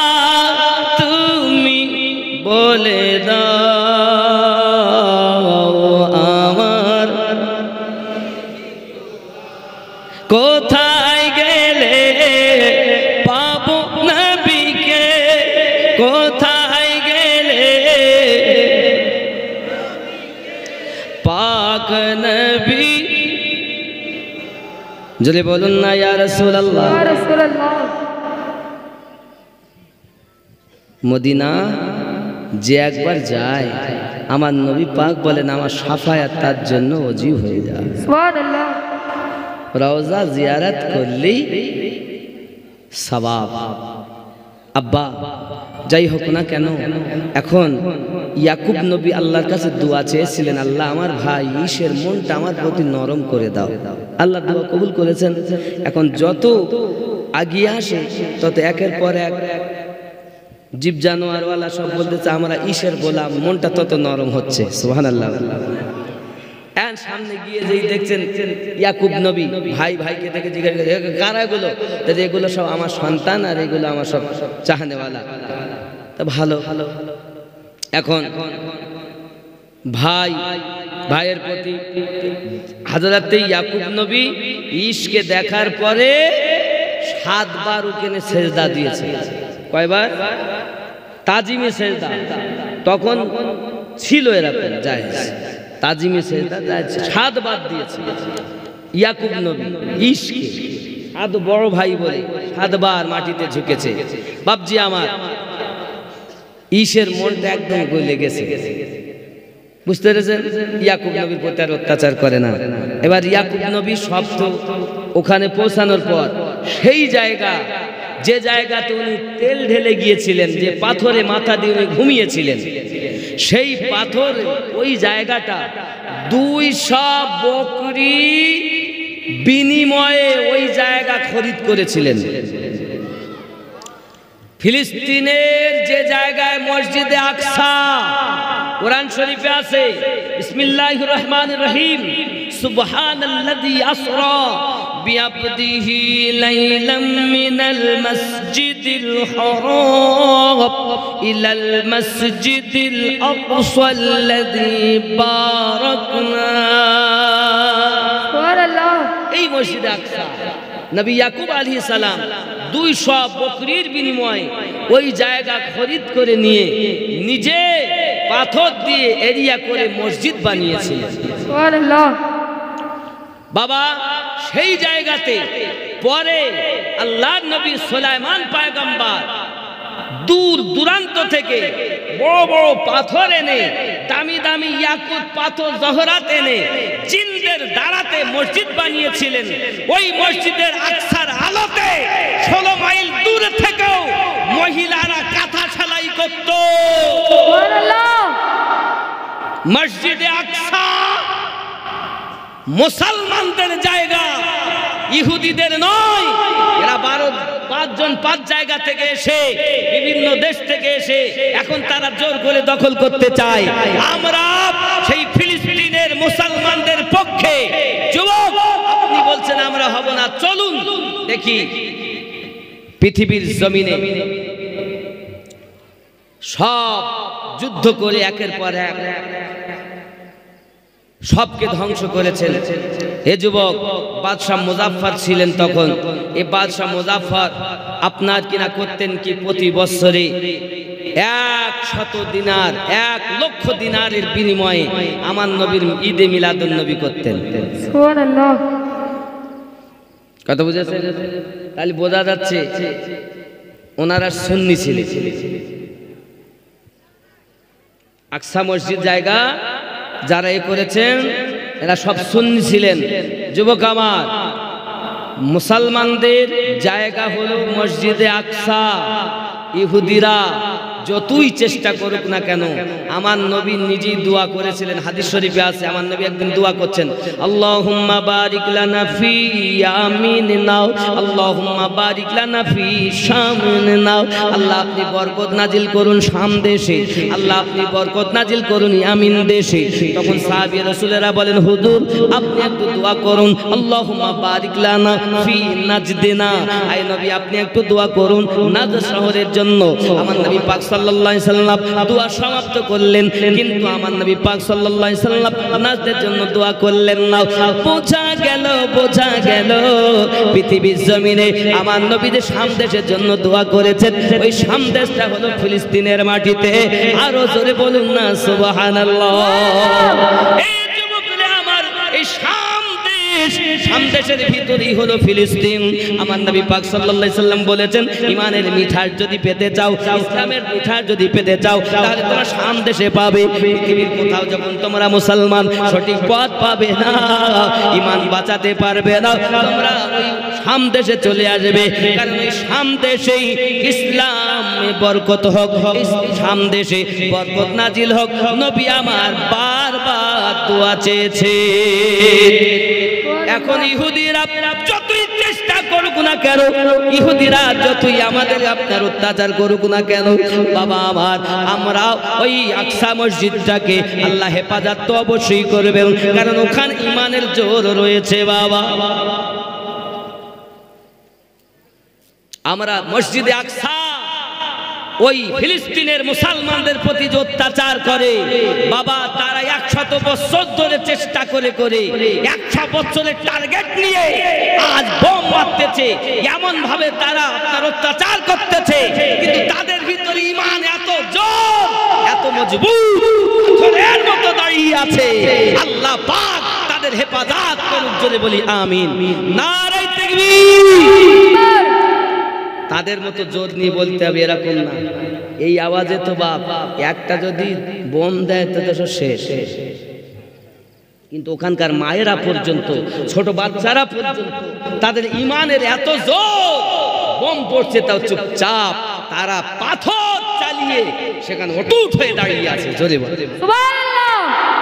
তুমি বলে দাও আমার কোথায় গেলে পাবো নবীকে, কোথায় গেলে পাক নবী। যদি বলুন না ইয়া রাসূলুল্লাহ। মদিনা যে একবার যায়, আমার নবী পাক বলেন আমার সাফায়াত তার জন্য ওযি হয়ে যায়। সুবহানাল্লাহ। রওজা জিয়ারত করলেই সওয়াব। আব্বা যাই হোক না কেন, এখন ইয়াকুব নবী আল্লাহর কাছে দোয়া চেয়েছিলেন, আল্লাহ আমার ভাই ঈশের মনটা আমার প্রতি নরম করে দাও। আল্লাহ দোয়া কবুল করেছেন। এখন যত আগিয়ে আসে তত একের পর এক জীব জানোয়ারওয়ালা সব বলতেছে আমরা ঈশের গোলাম, মনটা তত নরম হচ্ছে। সুবহানাল্লাহ। আর সামনে গিয়ে যেই দেখছেন ইয়াকুব নবী ভাই ভাইকে দেখে জিজ্ঞাসা করে কারা গুলো, এগুলো সব আমার সন্তান আর এগুলো আমার সব চাহনেওয়ালা। তা ভালো। এখন ভাই ভাইয়ের প্রতি হযরত ইয়াকুব নবী ঈশকে দেখার পরে সাতবার ওখানে সেজদা দিয়েছে। কয়বার? তাজিমে সেজদা। তখন ছিল এরকম জায়েজ, তাজিমে সেজদা জায়েজ, সাতবার দিয়েছে ইয়াকুব নবী ঈশকে। সাত বড় ভাই বলে সাতবার মাটিতে ঝুঁকেছে। বাপজি আমার, ঈশের মনটা একদম গলে গেছে। বুঝতে পেরেছেন? ইয়াকুব নবীর প্রতি আর অত্যাচার করে না। এবার ইয়াকুব নবী সব তো ওখানে পৌঁছানোর পর সেই জায়গা, যে জায়গাতে উনি তেল ঢেলে গিয়েছিলেন, যে পাথরে মাথা দিয়ে উনি ঘুমিয়েছিলেন, সেই পাথর ওই জায়গাটা দুইশো বকরি বিনিময়ে ওই জায়গা খরিদ করেছিলেন। ফিলিস্তিনের যে জায়গায় মসজিদে আকসা, কোরআন শরীফে আছে বিসমিল্লাহির রহমানির রহিম, সুবহানাল্লাযী আসরা বিআবদিহি লাইলাম মিনাল মাসজিদিল হারাম ইলাল মাসজিদিল আকসাল্লাযী বারাকনা। সুবহানাল্লাহ। এই মসজিদে আকসা নবী ইয়াকুব আলাইহিস সালাম দুইশো বকরির বিনিময়ে ওই জায়গা খরিদ করে নিয়ে নিজে পাথর দিয়ে এরিয়া করে মসজিদ বানিয়েছিলেন। সুবহানাল্লাহ। বাবা সেই জায়গাতে পরে আল্লাহর নবী সুলাইমান পয়গম্বর দূর দূরান্ত থেকে বড় বড় পাথর এনে, দামি দামি ইয়াকুত পাথর জহরাত এনে জিনদের দ্বারাতে মসজিদ বানিয়েছিলেন। ওই মসজিদের আকসার আলোতে ষোলো মাইল দূর থেকেও মহিলারা কাঁথা সেলাই করত। সুবহানাল্লাহ। মসজিদে আকসা মুসলমানদের জায়গা, ইহুদিদের নয়। এরা বারো পাঁচজন পাঁচ জায়গা থেকে এসে, বিভিন্ন দেশ থেকে এসে এখন তারা জোর করে দখল করতে চায়। আমরা সেই ফিলিস্তিনের মুসলমানদের পক্ষে। যুবক আপনি বলছেন আমরা হব না, চলুন দেখি পৃথিবীর জমিনে সব যুদ্ধ করে একের পর এক সবকে ধ্বংস করেছেন। হে যুবক, বাদশাহ মুজাফফর ছিলেন তখন। এই বাদশাহ মুজাফফর আপনার কিনা করতেন কি প্রতি বছরে এক শত দিনার, এক লক্ষ দিনারের বিনিময়ে আমার নবীর ঈদে মিলাদুন নবী করতেন। সুবহানাল্লাহ। কথা বুঝেছেন? তাহলে বোঝা যাচ্ছে ওনারা সুন্নি ছিলেন। আকসা মসজিদ জায়গা যারা এ করেছেন এরা সব সুন্নি ছিলেন। যুবক আমার, মুসলমানদের জায়গা হলো মসজিদে আকসা। ইহুদিরা যতই চেষ্টা করুক না কেন, আমার নবী নিজেই দোয়া করেছিলেন, হাদিস শরীফে আছে। আমার নবী একদিন দোয়া করছেন, আল্লাহুম্মা বারিক লানা ফি ইয়ামিনিনা, আল্লাহুম্মা বারিক লানা ফি শামিনা। আল্লাহ আপনি বরকত নাজিল করুন শাম দেশে, আল্লাহ আপনি বরকত নাজিল করুন ইয়ামিন দেশে। তখন সাহাবী রাসূলেরা বলেন, হুজুর আপনি একটু দোয়া করুন, আল্লাহুম্মা বারিক লানা ফি নাজদিনা। আয় নবী আপনি একটু দোয়া করুন নাজদ শহরের জন্য। আমার নবী পাক সাল্লাল্লাহু আলাইহি সাল্লাম দোয়া সমাপ্ত করলেন, কিন্তু আমার নবী পাক সাল্লাল্লাহু আলাইহি সাল্লাম নাজদের জন্য দোয়া করলেন না। বোঝা গেল বোঝা গেল পৃথিবীর জমিনে আমার নবী যে শাম দেশের জন্য দোয়া করেছেন, ওই শাম দেশটা হলো ফিলিস্তিনের মাটিতে। আরো জোরে বলুন না সুবহানাল্লাহ। এই যুবকরা আমার, এই শাম দেশ দেশ, শাম দেশের ভিতরেই হলো ফিলিস্তিন। আমার নবী পাক সাল্লাল্লাহু আলাইহি সাল্লাম বলেছেন, ইমানের মিঠাস যদি পেতে চাও, ইসলামের মিঠাস যদি পেতে চাও, তাহলে তোমরা শাম দেশে পাবে। পৃথিবীর কোথাও যখন তোমরা মুসলমান সঠিক পথ পাবে না, ইমান বাঁচাতে পারবে না, তোমরা ওই শাম দেশে চলে আসবে। কারণ ওই শাম দেশেই ইসলামে বরকত হোক, শাম দেশে বরকত নাজিল হোক। নবী আমার বারবার দোয়া চেয়েছে। এখন ইহুদিরা যতই চেষ্টা করুক না কেন, ইহুদিরা যতই আমাদের আপনার অত্যাচার করুক না কেন, বাবা আমার, আমরা ওই আকসা মসজিদটাকে আল্লাহ হেফাজত তো অবশ্যই করবেন, কারণ ওখানে ইমানের জোর রয়েছে। বাবা আমরা মসজিদে আকসা ওই ফিলিস্তিনের মুসলমানদের প্রতি যে অত্যাচার করে, বাবা তারা একশত বছর ধরে চেষ্টা করে করে একশো বছরের টার্গেট নিয়ে আজ বোম মারতেছে, এমন ভাবে তারা আপনার অত্যাচার করতেছে, কিন্তু তাদের ভিতরে ঈমান এত জোর, এত মজবুত, পাথরের মতো দাঁড়িয়ে আছে। আল্লাহ পাক তাদের হেফাজত করুক, জোরে বলি আমিন। নারে তাকবীর। তাদের মতো জোর নিয়ে বলতে হবে এরকম না, এই আওয়াজে তো বাপ একটা যদি বোম দেয় তো তো শেষ। কিন্তু ওখানকার মায়েরা পর্যন্ত, ছোট বাচ্চারা পর্যন্ত তাদের ইমানের এত জোর, বোম পড়ছে তাও চুপচাপ, তারা পাথর চালিয়ে সেখানে অটুট হয়ে দাঁড়িয়ে আছে। জোরে বলে সুবহানাল্লাহ।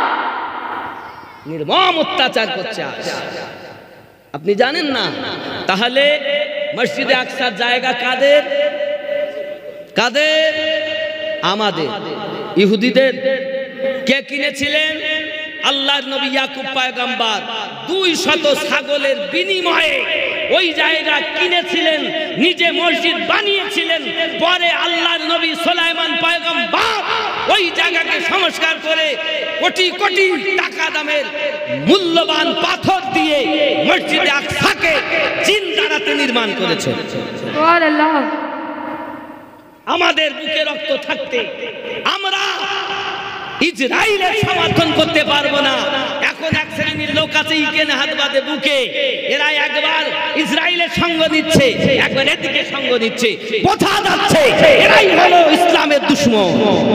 নির্মম অত্যাচার করছে। আপনি জানেন না? তাহলে মসজিদে আকসার জায়গা কাদের? কাদের? আমাদের। ইহুদিদের। কে কিনেছিলেন? আল্লাহর নবী ইয়াকুব পয়গম্বর দুই শত ছাগলের বিনিময়ে ওই জায়গা কিনেছিলেন, নিজে মসজিদ বানিয়েছিলেন। পরে আল্লাহর নবী সুলাইমান পয়গম্বর ওই জায়গাকে সংস্কার করে কোটি কোটি টাকা দামের মূল্যবান পাথর দিয়ে মসজিদে আকসাকে জিন্দারাতে নির্মাণ করেছেন। সুবহানাল্লাহ। আমাদের বুকে রক্ত থাকতে আমরা ইসরায়েলের সমর্থন করতে পারবো না। এখন এক শ্রেণীর লোক আছে ইকেনে হাত বাঁধে বুকে, এরা একবার ইসরায়েলের সঙ্গ নিচ্ছে, একবার এদিকে সঙ্গ নিচ্ছে, বোঝা যাচ্ছে এরাই হলো ইসলামের দুশমন।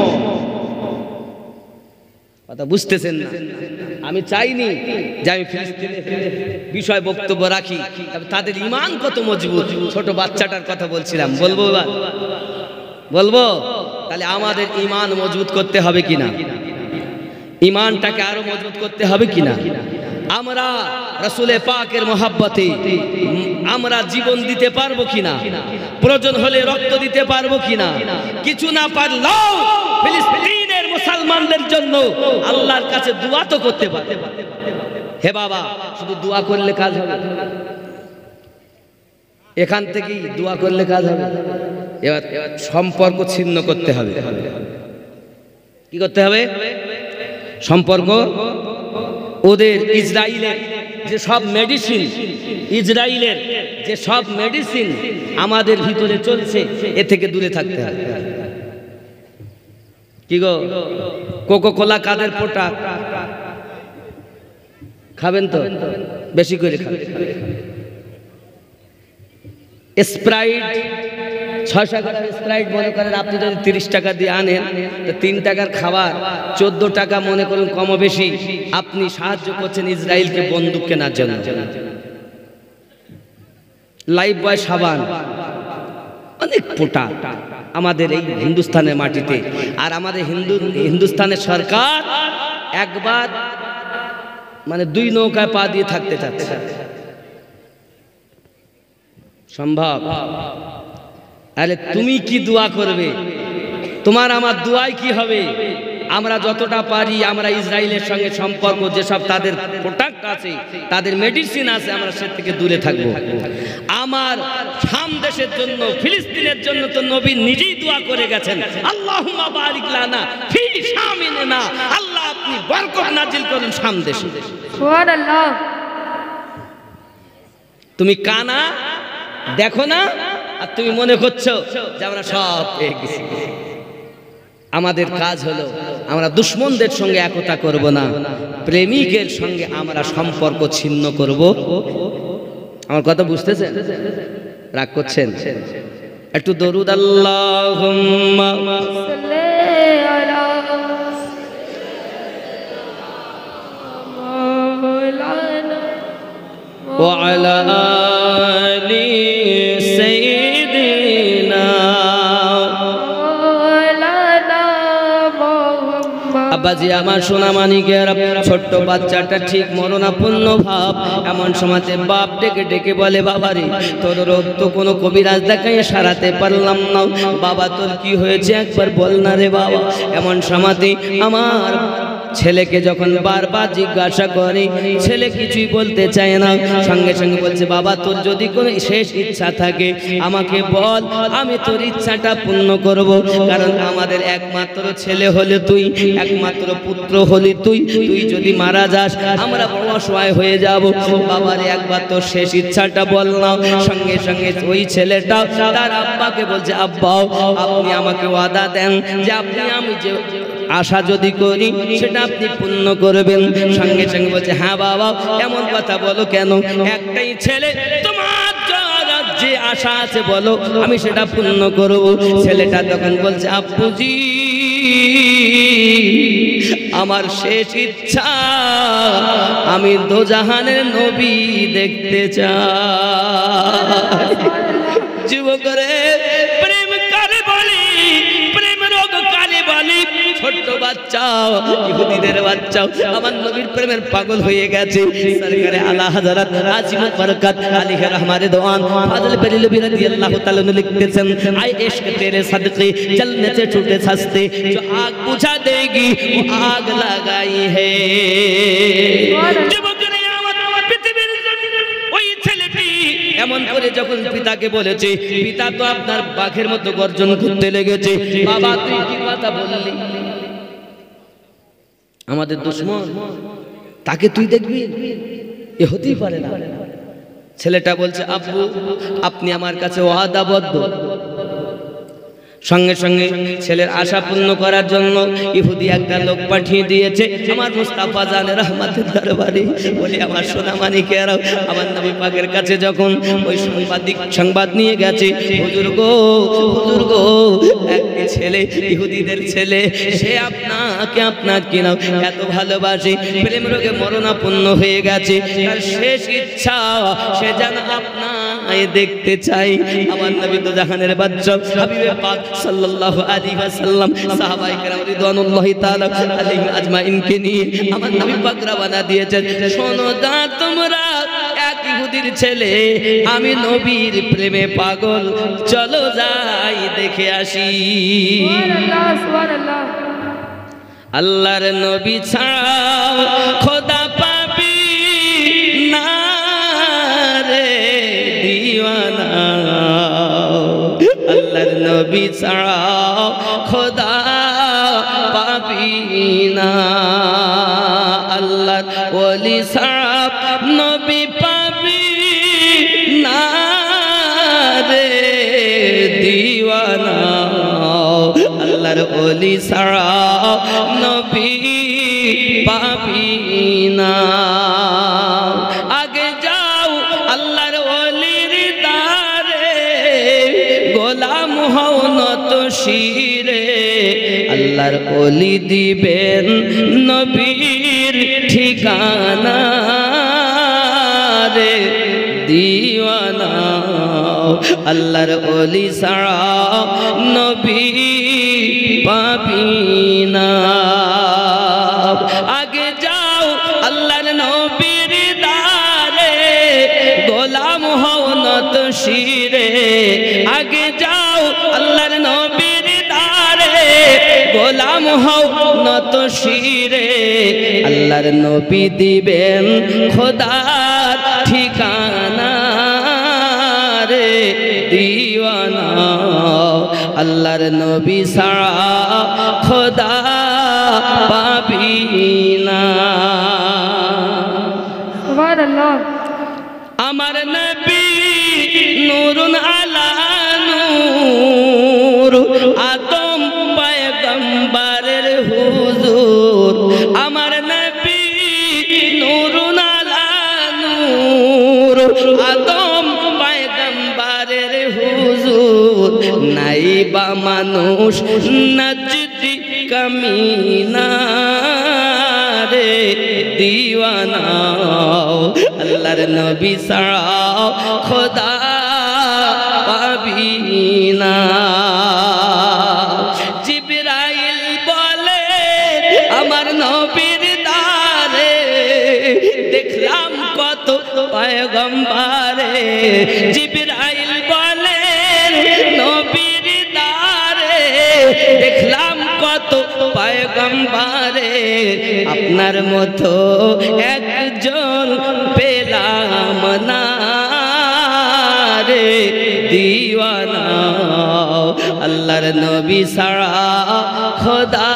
কথা বুঝতেছেন না? আমি চাইনি যে আমি ফিলিস্তিনের বিষয় বক্তব্য রাখি, তবে তাদের ঈমান কত মজবুত। ছোট বাচ্চাটার কথা বলছিলাম, বলবো এবার বলবো। তাহলে আমাদের ঈমান মজবুত করতে হবে কিনা, ঈমানটাকে আরো মজবুত করতে হবে কিনা, আমরা রাসূলে পাকের মহব্বতে আমরা জীবন দিতে পারবো কিনা, প্রয়োজন হলে রক্ত দিতে পারবো কিনা, কিছু না পারলেও ফিলিস্তিনের মুসলমানদের জন্য আল্লাহর কাছে দোয়া তো করতে পারবে। হে বাবা, শুধু দোয়া করলে কাজ হবে? এখান থেকেই দোয়া করলে কাজ হবে? এবার সম্পর্ক ছিন্ন করতে হবে। কি করতে হবে? সম্পর্ক ওদের ইসরায়েলের যে সব মেডিসিন, ইসরায়েলের যে সব মেডিসিন আমাদের ভিতরে চলছে, এ থেকে দূরে থাকতে হবে। কি গো, কোকো কোলা কাদের পোটা খাবেন তো? বেশি করে খাবেন। স্প্রাইট ছয়শো গ্রাম স্প্রাইট মনে করেন আপনি যদি তিরিশ টাকা দিয়ে আনেন, তো তিন টাকার খাবার চোদ্দ টাকা মনে করুন কম বেশি আপনি সাহায্য করছেন ইসরায়েলকে বন্দুক কেনার জন্য। লাইফ বয় সাবান, অনেক পোটা আমাদের এই হিন্দুস্তানের মাটিতে। আর আমাদের হিন্দু হিন্দুস্তানের সরকার একবার মানে দুই নৌকায় পা দিয়ে থাকতে চাচ্ছে। সম্ভব? আরে তুমি কি দোয়া করবে? তোমার আমার দোয়ায় কি হবে? আমরা যতটা পারি আমরা ইসরায়েলের সঙ্গে সম্পর্ক, যেসব তাদের প্রোডাক্ট আছে, তাদের মেডিসিন আছে, আমরা সে থেকে দূরে থাকবো। আমার শাম দেশের জন্য, ফিলিস্তিনের জন্য তো নবী নিজেই দোয়া করে গেছেন, আল্লাহুম্মা বারিক লানা ফি শামিনা, আল্লাহ আপনি বরকত নাজিল করুন শাম দেশে। সুবহানাল্লাহ। তুমি কানা দেখো না, আর তুমি মনে করছো যে আমরা সব পেয়ে গেছি। আমাদের কাজ হলো আমরা দুশ্মনদের সঙ্গে একতা করব না, প্রেমিকের সঙ্গে আমরা সম্পর্ক ছিন্ন করব। আমার কথা বুঝতেছেন? রাগ করছেন? একটু দরুদ আল্লাহুম্মা সাল্লি আলা মাওলানা ওয়া আলা আলি সাইয়্যিদিনা। মাওলানা মুহাম্মদ। আব্বাজি আমার সোনা মানিকের ছোট্ট বাচ্চাটা ঠিক মরণাপন্ন ভাব, এমন সময়তে বাপ ডেকে ডেকে বলে, বাবারে তোর রোগ তো কোনো কবিরাজ দেখাই সারাতে পারলাম না, বাবা তোর কি হয়েছে একবার বল না রে বাবা। এমন সময়তে আমার ছেলেকে যখন বারবার জিজ্ঞাসা করে, ছেলে কিছুই বলতে চায় না, সঙ্গে সঙ্গে বলছে, বাবা তোর যদি কোনো শেষ ইচ্ছা থাকে আমাকে বল, আমি তোর ইচ্ছাটা পূর্ণ করব। কারণ আমাদের একমাত্র ছেলে হলে তুই, একমাত্র পুত্র হলি তুই, তুই যদি মারা যাস আমরা বড় অসহায় হয়ে যাব। বাবার একবার তোর শেষ ইচ্ছাটা বল না। সঙ্গে সঙ্গে ওই ছেলেটা তার আব্বাকে বলছে, আব্বা আপনি আমাকে ওয়াদা দেন যে আপনি আমি যে আশা যদি করি সেটা আপনি পূর্ণ করবেন। সঙ্গে সঙ্গে বলছে, হ্যাঁ বাবা এমন কথা বলো কেন, একটাই ছেলে, তোমার যে আশা আছে বলো আমি সেটা পূর্ণ করব। ছেলেটা তখন বলছে, আব্বুজি আমার শেষ ইচ্ছা আমি দোজাহানের নবী দেখতে চাই। যুবকরে প্রেম কারে বলি, প্রেম রোগ কারে বলি, ছোট্ট বাচ্চা ইহুদিদের বাচ্চা আমার নবীর প্রেমের পাগল হয়ে গেছে। সরকারে আলা হযরত আজিমত বরকত আলী রহমানে দোয়ান ফাজল বেরেলভী রাদিয়াল্লাহু তাআলা লিখতেছেন, আই इश्क तेरे सदके जलने से छूटे सस्ते जो आग बुझा देगी वो आग लगाई है। যুবকরে আমার পৃথিবীর ওই ছেলেটি এমন করে যখন পিতাকে বলেছে, পিতা তো আপনার বাঘের মতো গর্জন করতে লেগেছে, বাবা তুই কি কথা বললি, আমাদের দুশমন তাকে তুই দেখবি, এ হতেই পারে না। ছেলেটা বলছে, আব্বু আপনি আমার কাছে ওয়াদাবদ্ধ। সঙ্গে সঙ্গে ছেলের আশা পূর্ণ করার জন্য ইহুদি একটা লোক পাঠিয়ে দিয়েছে আমার মুস্তাফা জান রহমাতের দরবারে। বলি আমার সোনা মানিকেরাও আমার নবী পাকের কাছে যখন ওই সাংবাদিক সংবাদ নিয়ে গেছে, হুজুর গো হুজুর গো একটি ছেলে ইহুদিদের ছেলে, সে আপনাকে আপনার কিনাও এত ভালোবাসে, প্রেম রোগে মরণাপন্ন হয়ে গেছে, তার শেষ ইচ্ছা সে যেন আপনাকে দেখতে চাই। আমার নবী তো জাহানের বাদশা হাবিবে পাক সাল্লাল্লাহু আলাইহি ওয়াসাল্লাম সাহাবায়ে কেরাম রিদওয়ানুল্লাহি তাআলা আলাইহিম আজমাইনকে নিয়ে আমার নবী পাক রওনা দিয়েছেন। শোনো দা তোমরা এক ইহুদির ছেলে, আমি নবীর প্রেমে পাগল, চলো যাই দেখে আসি। সুবহানাল্লাহ সুবহানাল্লাহ। আল্লাহর নবী ছাড়াও খোদা পাবি না রে দিওয়ানা, আল্লাহর নবী ছাড়াও খোদা পাবি না, আল্লাহর ওলি ছাড়া নবী পাবি না রে দিওয়ানা, আল্লাহর ওলি ছাড়া নবী পাবি না। আগে যাও আল্লাহর ওলির দারে, গোলাম হও নত শিরে, আল্লাহর ওলি দিবেন নবীর ঠিকানা রে দিওয়ানা, আল্লাহর ওলি ছাড়া নবী পাবি না। আগে যাও আল্লাহর নবীর দারে, গোলাম হও নত শিরে, আগে যাও আল্লাহর নবীর দারে, গোলাম হও নত শিরে, আল্লাহর নবী দিবেন খোদার ঠিকানা রে দিওয়ানা, আল্লাহর নবী ছাড়া খোদা পাবি না। সুবহানাল্লাহ। আমার নবী নূরুন আলা নূর, আদম পয়গম্বর নাই বা মানুষ নজদি কামিনা রে দিওয়ানা আল্লাহর নবী ছাড়া খোদা পাবি না। জিবরাইল বলে আমার নবীর দারে দেখলাম কত পয়গম্বরে। জিবরাইল বলে নবীর দারে দেখলাম কত পয়গম্বরে আপনার মতো একজন পেলাম না রে দিওয়ানা আল্লাহর নবী ছাড়া খোদা।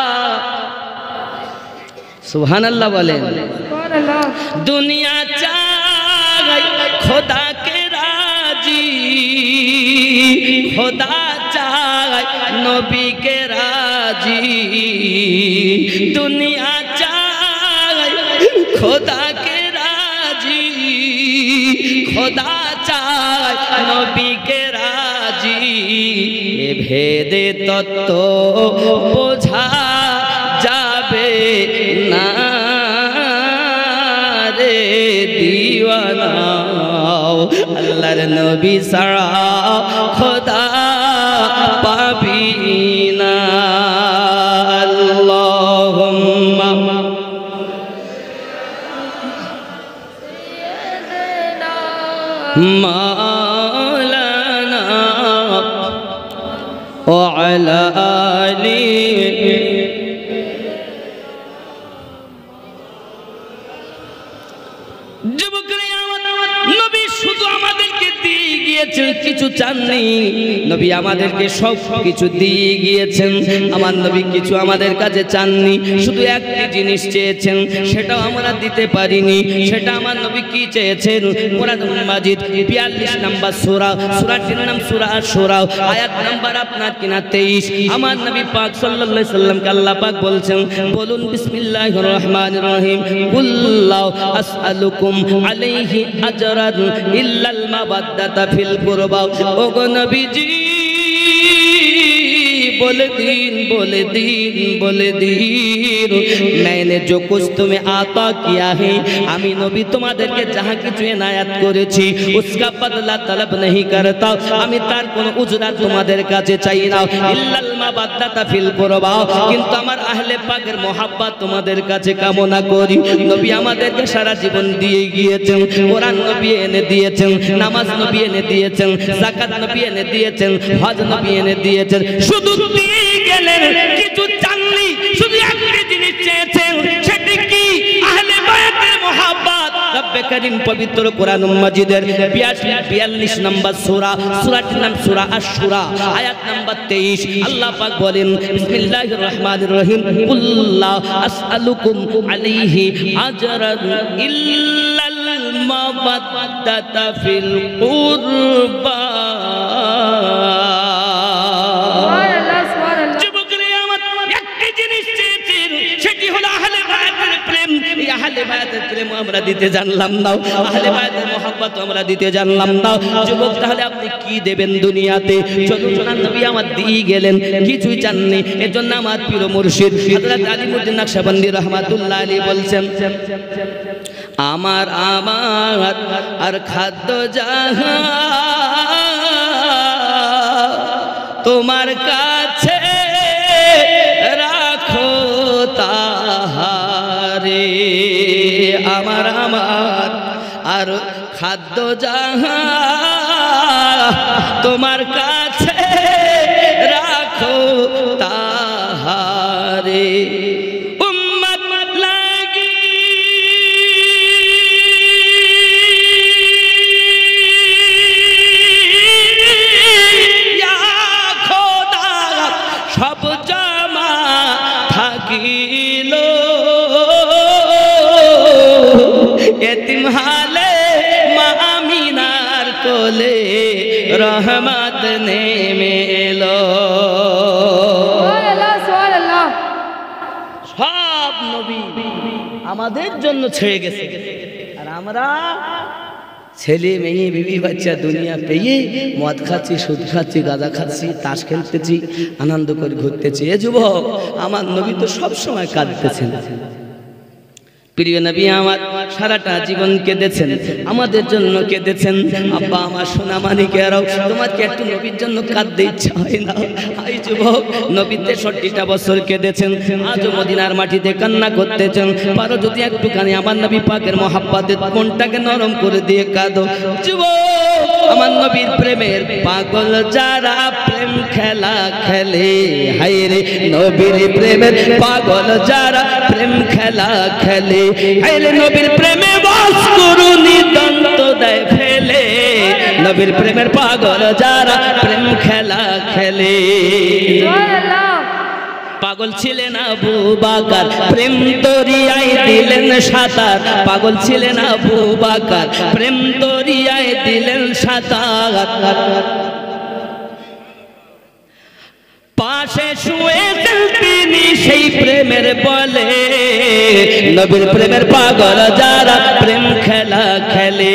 সুবহানাল্লাহ বলেন। সুবহানাল্লাহ। দুনিয়া চাই খোদা কে রাজি, খোদা চাই নবী কে রাজি। দুনিয়া চাই খোদা কে রাজি, খোদা চাই নবী কে রাজি। এ ভেদে তত্ত্ব বোঝা যাবে না রে দিওয়ানা আল্লাহর নবী ছাড়া খোদা পাবি না। আল্লাহুম্মা মাওলানা ওয়া আলা আলি নবী শুধু আমাদেরকে দিয়ে গিয়েছেন, কিছু চাননি। নবী আমাদেরকে সব কিছু দিয়ে গিয়েছেন। আমার নবী কিছু আমাদের কাছে চাননি, শুধু একটি জিনিস চেয়েছেন, সেটাও আমরা দিতে পারিনি। সেটা আমার নবী কি চেয়েছেন? কোরআন মাজিদ বিয়াল্লিশ নম্বর সূরা, সূরাটির নাম সূরা আশ-শুরা, আয়াত নাম্বার আপনার কিনা তেইশ। আমার নবী পাক সাল্লাল্লাহু আলাইহি সাল্লামকে আল্লাহ পাক বলছেন, বলুন বিসমিল্লাহির রহমানির রহিম, কুল্লাউ আসআলুকুম আলাইহি আজরান ইল্লাল মাওয়াদ্দাতা ফিল কুরবা। ওগো নবীজি बोले दीन बोले दीन बोले दीन मैंने जो कुछ तुम्हें आता किया है आमी नबी तुम्हादेरके जहाँ किछु इनायत करेছি उसका बदला तलब नहीं करता आमी तार कोनो उजरा तुम्हादेर काছে চাই না ইল্লাল মাবাদ্দাতা ফিল কুরবা কিন্তু আমার আহলে পাকের মোহাব্বত তোমাদের কাছে কামনা করি নবী আমাদেরকে সারা জীবন দিয়ে গিয়েছেন কোরআন নবী এনে দিয়েছেন নামাজ নবী এনে দিয়েছেন যাকাত নবী এনে দিয়েছেন হজ নবী এনে দিয়েছেন শুধু দিয়ে গেলেন কিছু চাননি শুধু একটা জিনিস চেয়েছেন সেটা কি আহলে বায়াতের মোহাব্বত রব্বে করিম পবিত্র কোরআন মাজিদের বিয়াল্লিশ নম্বর সূরা সূরাটির নাম সূরা আশ-শুরা আয়াত নাম্বার তেইশ আল্লাহ পাক বলেন বিসমিল্লাহির রহমানির রহিম কুল্লা আসআলুকুম আলাইহি আজরান ইল্লাল মাওয়াদ্দাতা ফিল কুরবা আহলে বায়াতের প্রেম আমরা দিতে জানলাম না আহলে বায়াতের মোহাব্বত আমরা দিতে জানলাম না যুবক তাহলে আপনি কি দেবেন দুনিয়াতে চলুন সোনার নবী আমার দিয়ে গেলেন কিছুই চাননি এজন্য আমার প্রিয় মুর্শিদ হযরত আলিমউদ্দিন নকশবন্দি রাহমাতুল্লাহ আলাইহি বলছেন আমার আমার আর খাদ্য জাহা তোমার কাছে রাখো তাহারে আমার আমার আর খাদ্য যাহা তোমার কাছে রাখো তাহারে উম্মত লাগি ইয়া খোদা সব জমা থাকিল এতিম হালে মা আমিনার কোলে রহমত নেমে এলো সুবহানাল্লাহ সুবহানাল্লাহ সব নবী আমাদের জন্য ছেড়ে গেছে আর আমরা ছেলে মেয়ে বিবি বাচ্চা দুনিয়া পেয়ে মদ খাচ্ছি, সুদ খাচ্ছি, গাঁজা খাচ্ছি, তাস খেলতেছি, আনন্দ করে ঘুরতেছি। এ যুবক, আমার নবী তো সব সময় কাঁদতেছেন। প্রিয় নবী আমার সারাটা জীবন কেঁদেছেন, আমাদের জন্য কেঁদেছেন। আব্বা আমার সোনা মানিকেরাও, তোমার কি একটু নবীর জন্য কাঁদতে ইচ্ছা হয় না? এই যুবক, নবী তেষট্টিটা বছর কেঁদেছেন, আজও মদিনার মাটিতে কান্না করতেছেন। পারো যদি একটুখানি আমার নবী পাকের মহাব্বতে মনটাকে নরম করে দিয়ে কাঁদো। যুবক, আমার নবীর প্রেমের পাগল যারা প্রেম খেলা খেলে, হায় রে নবীর প্রেমের পাগল যারা প্রেম খেলা খেলে, আইলে নবীর প্রেমে বাস করুনি দন্ত দেয় ফেলে, নবীর প্রেমের পাগল যারা প্রেম খেলা খেলে। পাগল ছিলেন আবু বকর, প্রেম দরিয়ায় দিলেন সাঁতার। পাগল ছিলেন আবু বকর, প্রেম দরিয়ায় দিলেন সাঁতার। পাশে শুয়েছেন তিনি সেই প্রেমের বলে, নবীর প্রেমের পাগল যারা প্রেম খেলা খেলে।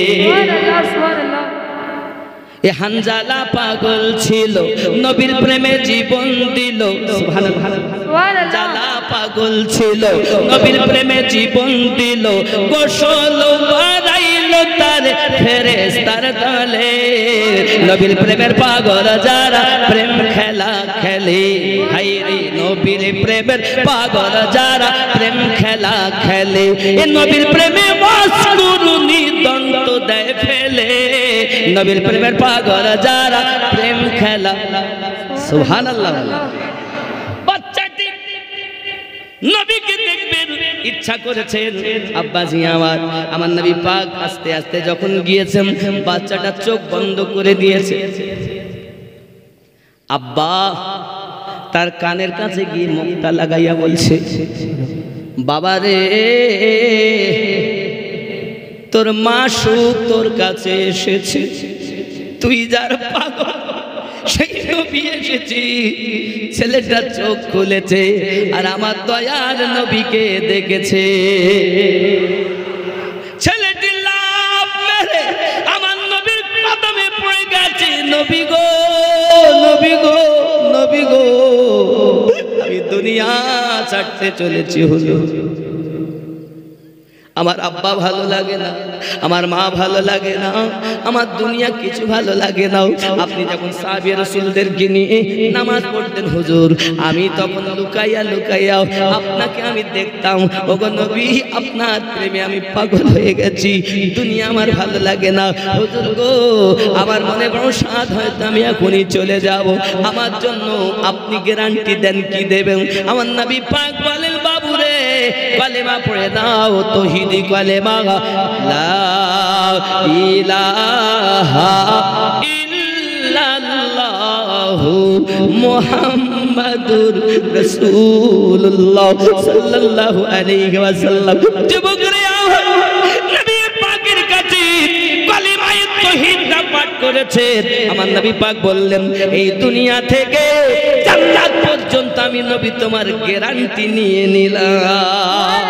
এ হানজালা পাগল ছিল, নবীর প্রেমে জীবন দিল। হানজালা পাগল ছিল, নবীর প্রেমে জীবন দিল। গোসল বাড়াইল তার ফেরেশতার দলে, নবীর প্রেমের পাগল যারা প্রেম খেলা খেলে। হায় রে নবীর প্রেমের পাগল যারা প্রেম খেলা খেলে, এ নবীর প্রেমে বাস করুনি দন্ত দেয় ফেলে, নবীর প্রেমের পাগল যারা প্রেম খেলা। সুবহানাল্লাহ। বাচ্চাটি নবীকে দেখবেন ইচ্ছা করেছেন। আব্বাজি আমার, আমার নবী পাক আস্তে আস্তে যখন গিয়েছেন, বাচ্চাটা চোখ বন্ধ করে দিয়েছে। আব্বা তার কানের কাছে গিয়ে মুখটা লাগাইয়া বলছে, বাবা রে, তোর মা সুখ তোর কাছে এসেছে, তুই যার পাগল সেই নবী এসেছি। ছেলেটা চোখ খুলেছে আর আমার দয়ার নবীকে দেখেছে। ছেলেটি লাফ মেরে আমার নবীর কদমে পড়ে গেছে। নবী গো, নবী গো, নবী গো, আমি দুনিয়া ছাড়তে চলেছি হুজুর। আমার আব্বা ভালো লাগে না, আমার মা ভালো লাগে না, আমার দুনিয়া কিছু ভালো লাগে না। আপনি যখন সাহাবী রাসূলদেরকে নিয়ে নামাজ পড়তেন হুজুর, আমি তখন লুকাইয়া লুকাইয়া আপনাকে আমি দেখতাম। ওগো নবী, আপনার প্রেমে আমি পাগল হয়ে গেছি, দুনিয়া আমার ভালো লাগে না হুজুর গো। আমার মনে বড় সাধ, হয়তো আমি এখনই চলে যাব। আমার জন্য আপনি গ্যারান্টি দেন, কি দেবেন? আমার নবী পাক বলেন, বাবু রে, কালেমা পড়ে দাও, তৌহিদি কালেমা, লা ইলাহা ইল্লাল্লাহু মুহাম্মাদুর রাসূলুল্লাহ সাল্লাল্লাহু আলাইহি ওয়াসাল্লাম। যুবকরা, নবী পাকের কাছে কালেমায়ে তাওহীদটা পাঠ করেছেন। আমার নবী পাক বললেন, এই দুনিয়া থেকে জান্নাত পর্যন্ত আমি নবী তোমার গ্যারান্টি নিয়ে নিলাম।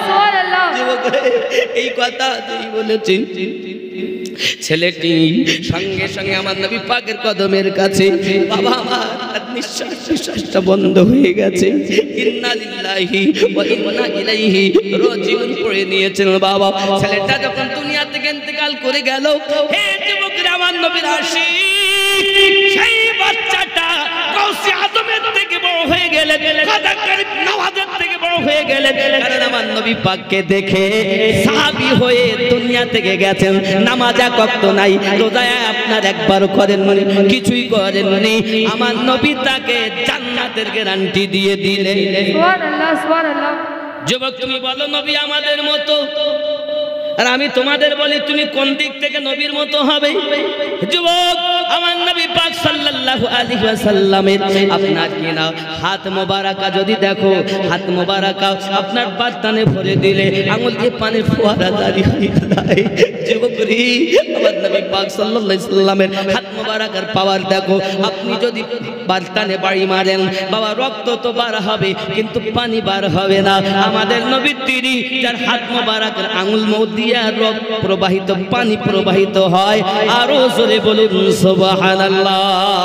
এই কথা তুই বলেছিস। ছেলেটি সঙ্গে সঙ্গে আমার নবী পাকের কদমের কাছে, বাবা আমার নিঃশ্বাস নিঃশ্বাসটা বন্ধ হয়ে গেছে, ইন্না লিল্লাহি ওয়া ইন্না ইলাইহি রাজিউন পড়ে নিয়েছেন। বাবা, ছেলেটা যখন দুনিয়া থেকে ইন্তেকাল করে গেল, হে যুবকরা, আমার নবীর আশিক সেই বাচ্চাটা গাউসে আজমের থেকে বড় হয়ে গেলেন, কাদাকার নওয়াজের থেকে বড় হয়ে গেলেন। কারণ আমার নবী পাককে দেখে সাহাবী হয়ে দুনিয়া থেকে গেছেন। নামাজ এক ওয়াক্ত নাই, রোজা আপনার একবার করেননি, কিছুই করেননি। আমার নবী তাকে জান্নাতের গ্যারান্টি দিয়ে দিলেন। সুবহানাল্লাহ, সুবহানাল্লাহ। যুবক, তুমি বলো নবী আমাদের মতো, আর আমি তোমাদের বলি তুমি কোন দিক থেকে নবীর মতো হবে? যুবক, আমার নবী পাক সাল্লাল্লাহু আলাইহি ওয়াসাল্লামের আপনার কি না হাত মোবারকা যদি দেখো, হাত মোবারকা আপনার বারদানে ভরে দিলে আঙুল দিয়ে পানির ফোয়ারা জারি হয়ে যায়। যুবকরি, আমার নবী পাক সাল্লাল্লাহু আলাইহি সাল্লামের হাত মোবারকার পাওয়ার দেখো। আপনি যদি বারদানে বাড়ি মারেন বাবা, রক্ত তো বার হবে কিন্তু পানি বার হবে না। আমাদের নবী তিনি যার হাত মোবারকের আঙুল দিয়া রক্ত প্রবাহিত, পানি প্রবাহিত হয়। আরো জোরে বলুন সুবহানাল্লাহ।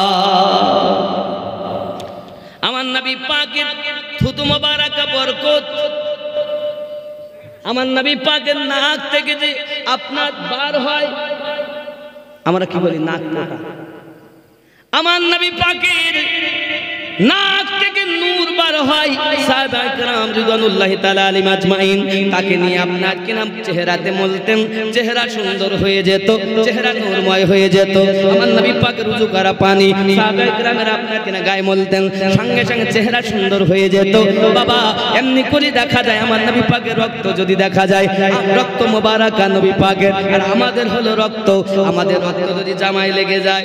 আমার নবী পাকের থুতু মোবারকা বরকত, আমার নবী পাকের নাক থেকে যে আপনার বার হয়, আমরা কি বলি নাক পোটা। আমার নবী পাকের নাক থেকে নূর বার হয়। সাহাবা کرام রিদওয়ানুল্লাহি তাআলা আলাইহিম আজমাইন তাকে নিয়ে আপনার কি নাম চেহারাতে মলতেন, চেহারা সুন্দর হয়ে যেত, চেহারা নূরময় হয়ে যেত। আমার নবী পাকের ওযু করা পানি সাহাবা کرامের আপনার কি না গায়ে মলতেন, সঙ্গে সঙ্গে চেহারা সুন্দর হয়ে যেত। বাবা এমনি করে দেখা যায় আমার নবী পাকের রক্ত যদি দেখা যায়, রক্ত মোবারকা নবী পাকের, আর আমাদের হলো রক্ত, আমাদের রক্ত যদি জামায় লেগে যায়,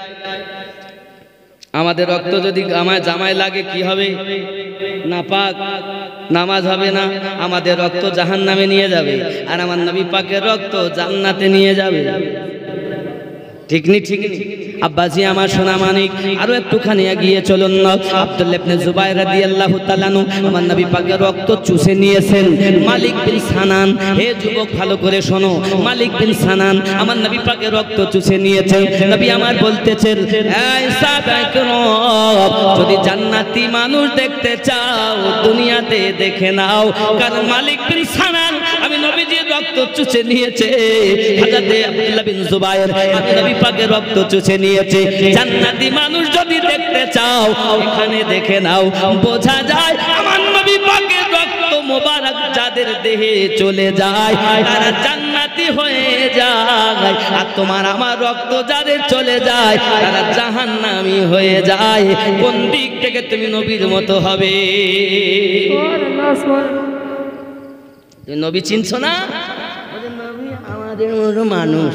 আমাদের রক্ত যদি জামায় জামায় লাগে কি হবে? নাপাক, নামাজ হবে না। আমাদের রক্ত জাহান্নামে নিয়ে যাবে, আর আমার নবী পাকের রক্ত জান্নাতে নিয়ে যাবে। ঠিক নি? ঠিক নি? আব্বাজি আমার সোনা মানিক, আরো একটুখানি এগিয়ে চলুন না। আব্দুল্লাহ ইবনে জুবাইর রাদিয়াল্লাহু তাআলা আনহু আমার নবী পাকের রক্ত চুষে নিয়েছেন। মালিক বিন সানান, হে যুবক ভালো করে শোনো, মালিক বিন সানান আমার নবী পাকের রক্ত চুষে নিয়েছেন। নবী আমার বলতেছেন, এই সাহাবায়ে কেরাম, যদি জান্নাতি মানুষ দেখতে চাও দুনিয়াতে দেখে নাও, কারণ মালিক বিন সানান আমি নবীজির রক্ত চুষে নিয়েছে। হযরত আব্দুল্লাহ বিন জুবাইর আমি নবী পাকের রক্ত চুষে নিয়েছে। জান্নাতি মানুষ যদি দেখতে চাও এখানে দেখে নাও। বোঝা যায় আমার নবী পাকের রক্ত মোবারক যাদের দেহে চলে যায় তারা জান্নাতি হয়ে যায়, আর তোমার আমার রক্ত যাদের চলে যায় তারা জাহান্নামী হয়ে যায়। কোন দিক থেকে তুমি নবীর মতো হবে? সুবহানাল্লাহ, সুবহানাল্লাহ। তুমি নবী চিনছো না? নবী আমাদের মতো মানুষ,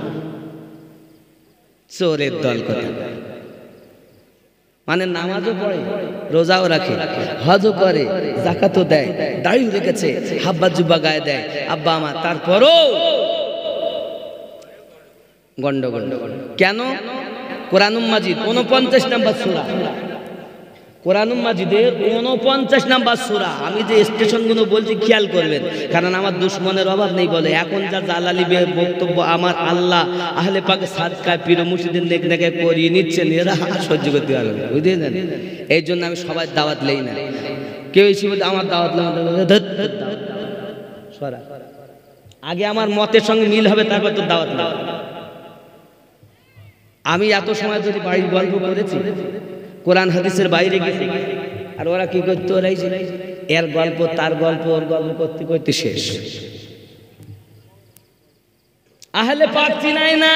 চোরের দল কথা। মানে নামাজও পড়ে, রোজাও রাখে, হজও করে, যাকাতও দেয়, দাড়িও রেখেছে, হাব্বা জুব্বা গায়ে দেয় আব্বা আমার, তারপরও গন্ডগোল। কেন? কোরআনুল মাজিদ উনপঞ্চাশ নম্বর সূরা, কোরআনুল মাজিদের উনপঞ্চাশ নাম্বার সূরা। আমি যে স্টেশনগুলো বলছি খেয়াল করবেন, কারণ আমার দুশ্মনের অভাব নেই বলে। এখন যা জালালি বক্তব্য আমার আল্লাহ আহলে পাকে সাদকায় পীর মুর্শিদের নেক নেকে করিয়ে নিচ্ছেন, এরা সহ্য করতে পারবে না, বুঝলেন? এই জন্য আমি সবাই দাওয়াত লই না। কেউ এসে বলতে আমার দাওয়াত সরা, আগে আমার মতের সঙ্গে মিল হবে তারপর তো দাওয়াত না। আমি এত সময় যদি বাড়ির গল্প করেছি, কোরআন হাদিসের বাইরে গেছে, আর ওরা কি করতে, ওরাই এর গল্প তার গল্প ওর গল্প করতে করতে শেষ। আহলে পাক চিনাই না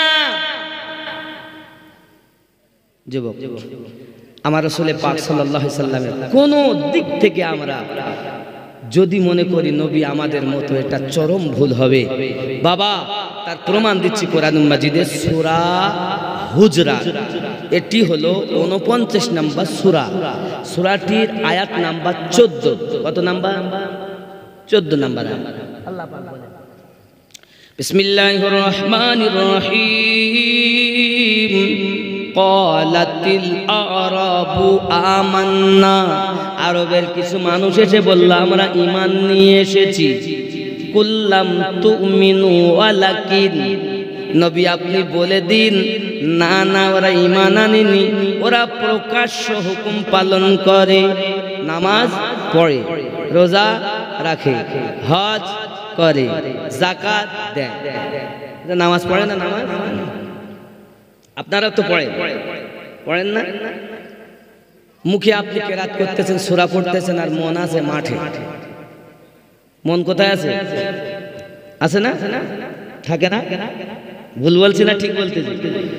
যুবক। আমার রাসূল পাক সাল্লাল্লাহু আলাইহি সাল্লামের কোন দিক থেকে আমরা যদি মনে করি নবী আমাদের মতো, এটা চরম ভুল হবে। বাবা তার প্রমাণ দিচ্ছি কোরআনুল মাজিদের সূরা হুজরাত, এটি হলো উনপঞ্চাশ নম্বর সূরা। সূরাটির আয়াত নাম্বার চোদ্দ। কত নাম্বার? চোদ্দ নাম্বার। আল্লাহ পাক বলেন, বিসমিল্লাহির রহমানির রহিম, ক্বালাতিল আরাবু আমান্না। আরবের কিছু মানুষ এসে বলল আমরা ঈমান নিয়ে এসেছি। কুল্লাম তুমিনু ওয়ালাকিন, নবী আপনি বলে দিন না না ওরা ঈমান আনেনি, ওরা প্রকাশ্য হুকুম পালন করে, নামাজ পড়ে, রোজা রাখে, হজ করে, যাকাত দেয়। নামাজ পড়ে না? নামাজ আপনারা তো পড়েন, পড়েন না? মুখে আপনি কেরাত করতেছেন, সূরা পড়তেছেন, আর মন আছে মাঠে। মন কোথায় আছে? আছে না? থাকে না? ভুল বলছি না ঠিক বলতেছি?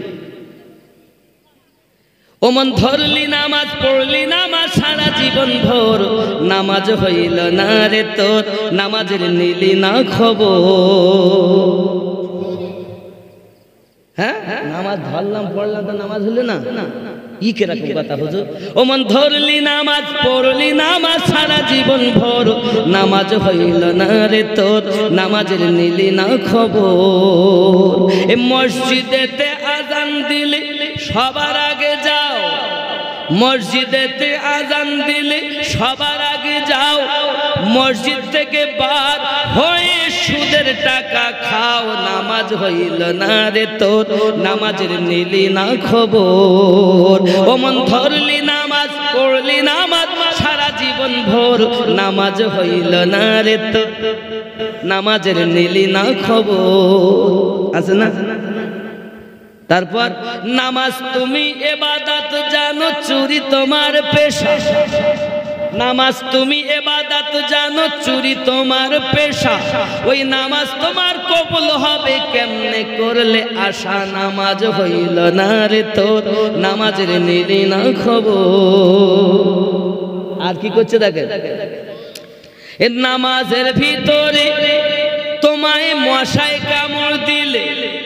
ও মন ধরলি নামাজ পড়লি নামাজ সারা জীবন ভোর, নামাজ হইল না রে তোর, নামাজের নিলি না খবর। হ্যাঁ নামাজ ধরলাম পড়লাম তো নামাজ হলো না ই কিরকম কথা হুজুর ও মন ধরলি নামাজ পড়লি নামাজ সারা জীবন ভর নামাজ হইল না রে তোর নামাজের নিলি না খবর এ মসজিদেতে আজান দিলে সবার আগে যাও মসজিদেতে আজান দিলে সবার আগে যাও মসজিদ থেকে বার হয়ে সুদের টাকা খাও নামাজ হইল না রে তোর নামাজের নিলি না খবর ও মন ধরলি নামাজ পড়লি নামাজ সারা জীবন ভোর নামাজ হইল না রে তোর নামাজের নিলি না খবর আছে না তারপর নামাজ তুমি ইবাদত জানো চুরি তোমার পেশা নামাজ তুমি ইবাদত জানো চুরি তোমার পেশা ওই নামাজ তোমার কবুল হবে কেমনে করলে আশা নামাজ হইল না রে তোর নামাজের নিলি না খবর আর কি করছে দেখেন এ নামাজের ভিতরে তোমায় মশায় কামড় দিলে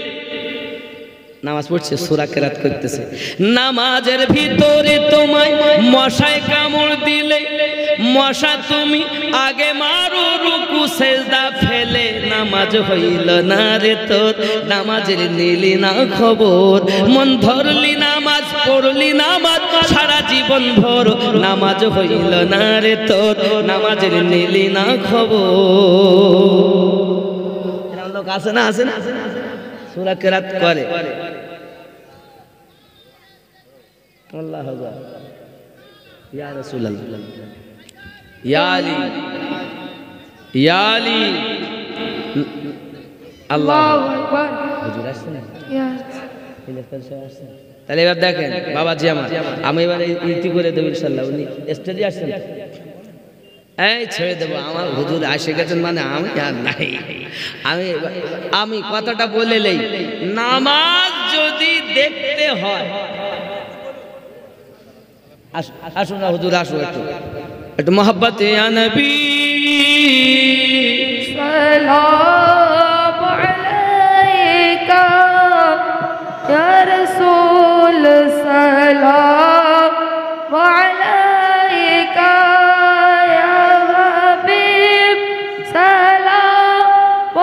নামাজ পড়ছে সূরা কেরাত করতেছে নামাজের ভিতরে তোমায় মশায় কামড় দিলে মশা তুমি আগে মারো রুকু সেজদা ফেলে নামাজ হইল না রে তোর নামাজের নিলি না খবর মন ধরলি নামাজ পড়লি নামাজ সারা জীবন ভর নামাজ হইল না রে তোর নামাজের নিলি না খবর এরকম লোক আছে না আছে না সূরা কেরাত করে আল্লাহ আকবার ইয়া রাসূলুল্লাহ ইয়া আলী ইয়া আলী আল্লাহু আকবার হুজুর আসেন ইয়া ইলেকটর সাহেব আসেন তাহলে এবার দেখেন বাবাজি আমার আমি এবার ইতি করে দেব ইনশাআল্লাহ উনি স্টেজে আসেন এই ছেড়ে দেব আমার হুজুর এসে গেছেন মানে আমি আর নাই আমি আমি কথাটা বলে নেই নামাজ যদি দেখতে হয় আসুন না হুজুর আসুন একটু একটু মোহাব্বতে ইয়া নবী সালাম আলাইকা ইয়া রাসূল সালাম আলাইকা ইয়া হাবিব সালাম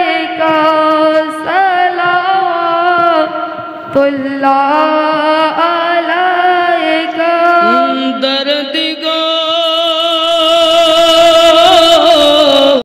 আলাইকা সালাতুল্লাহ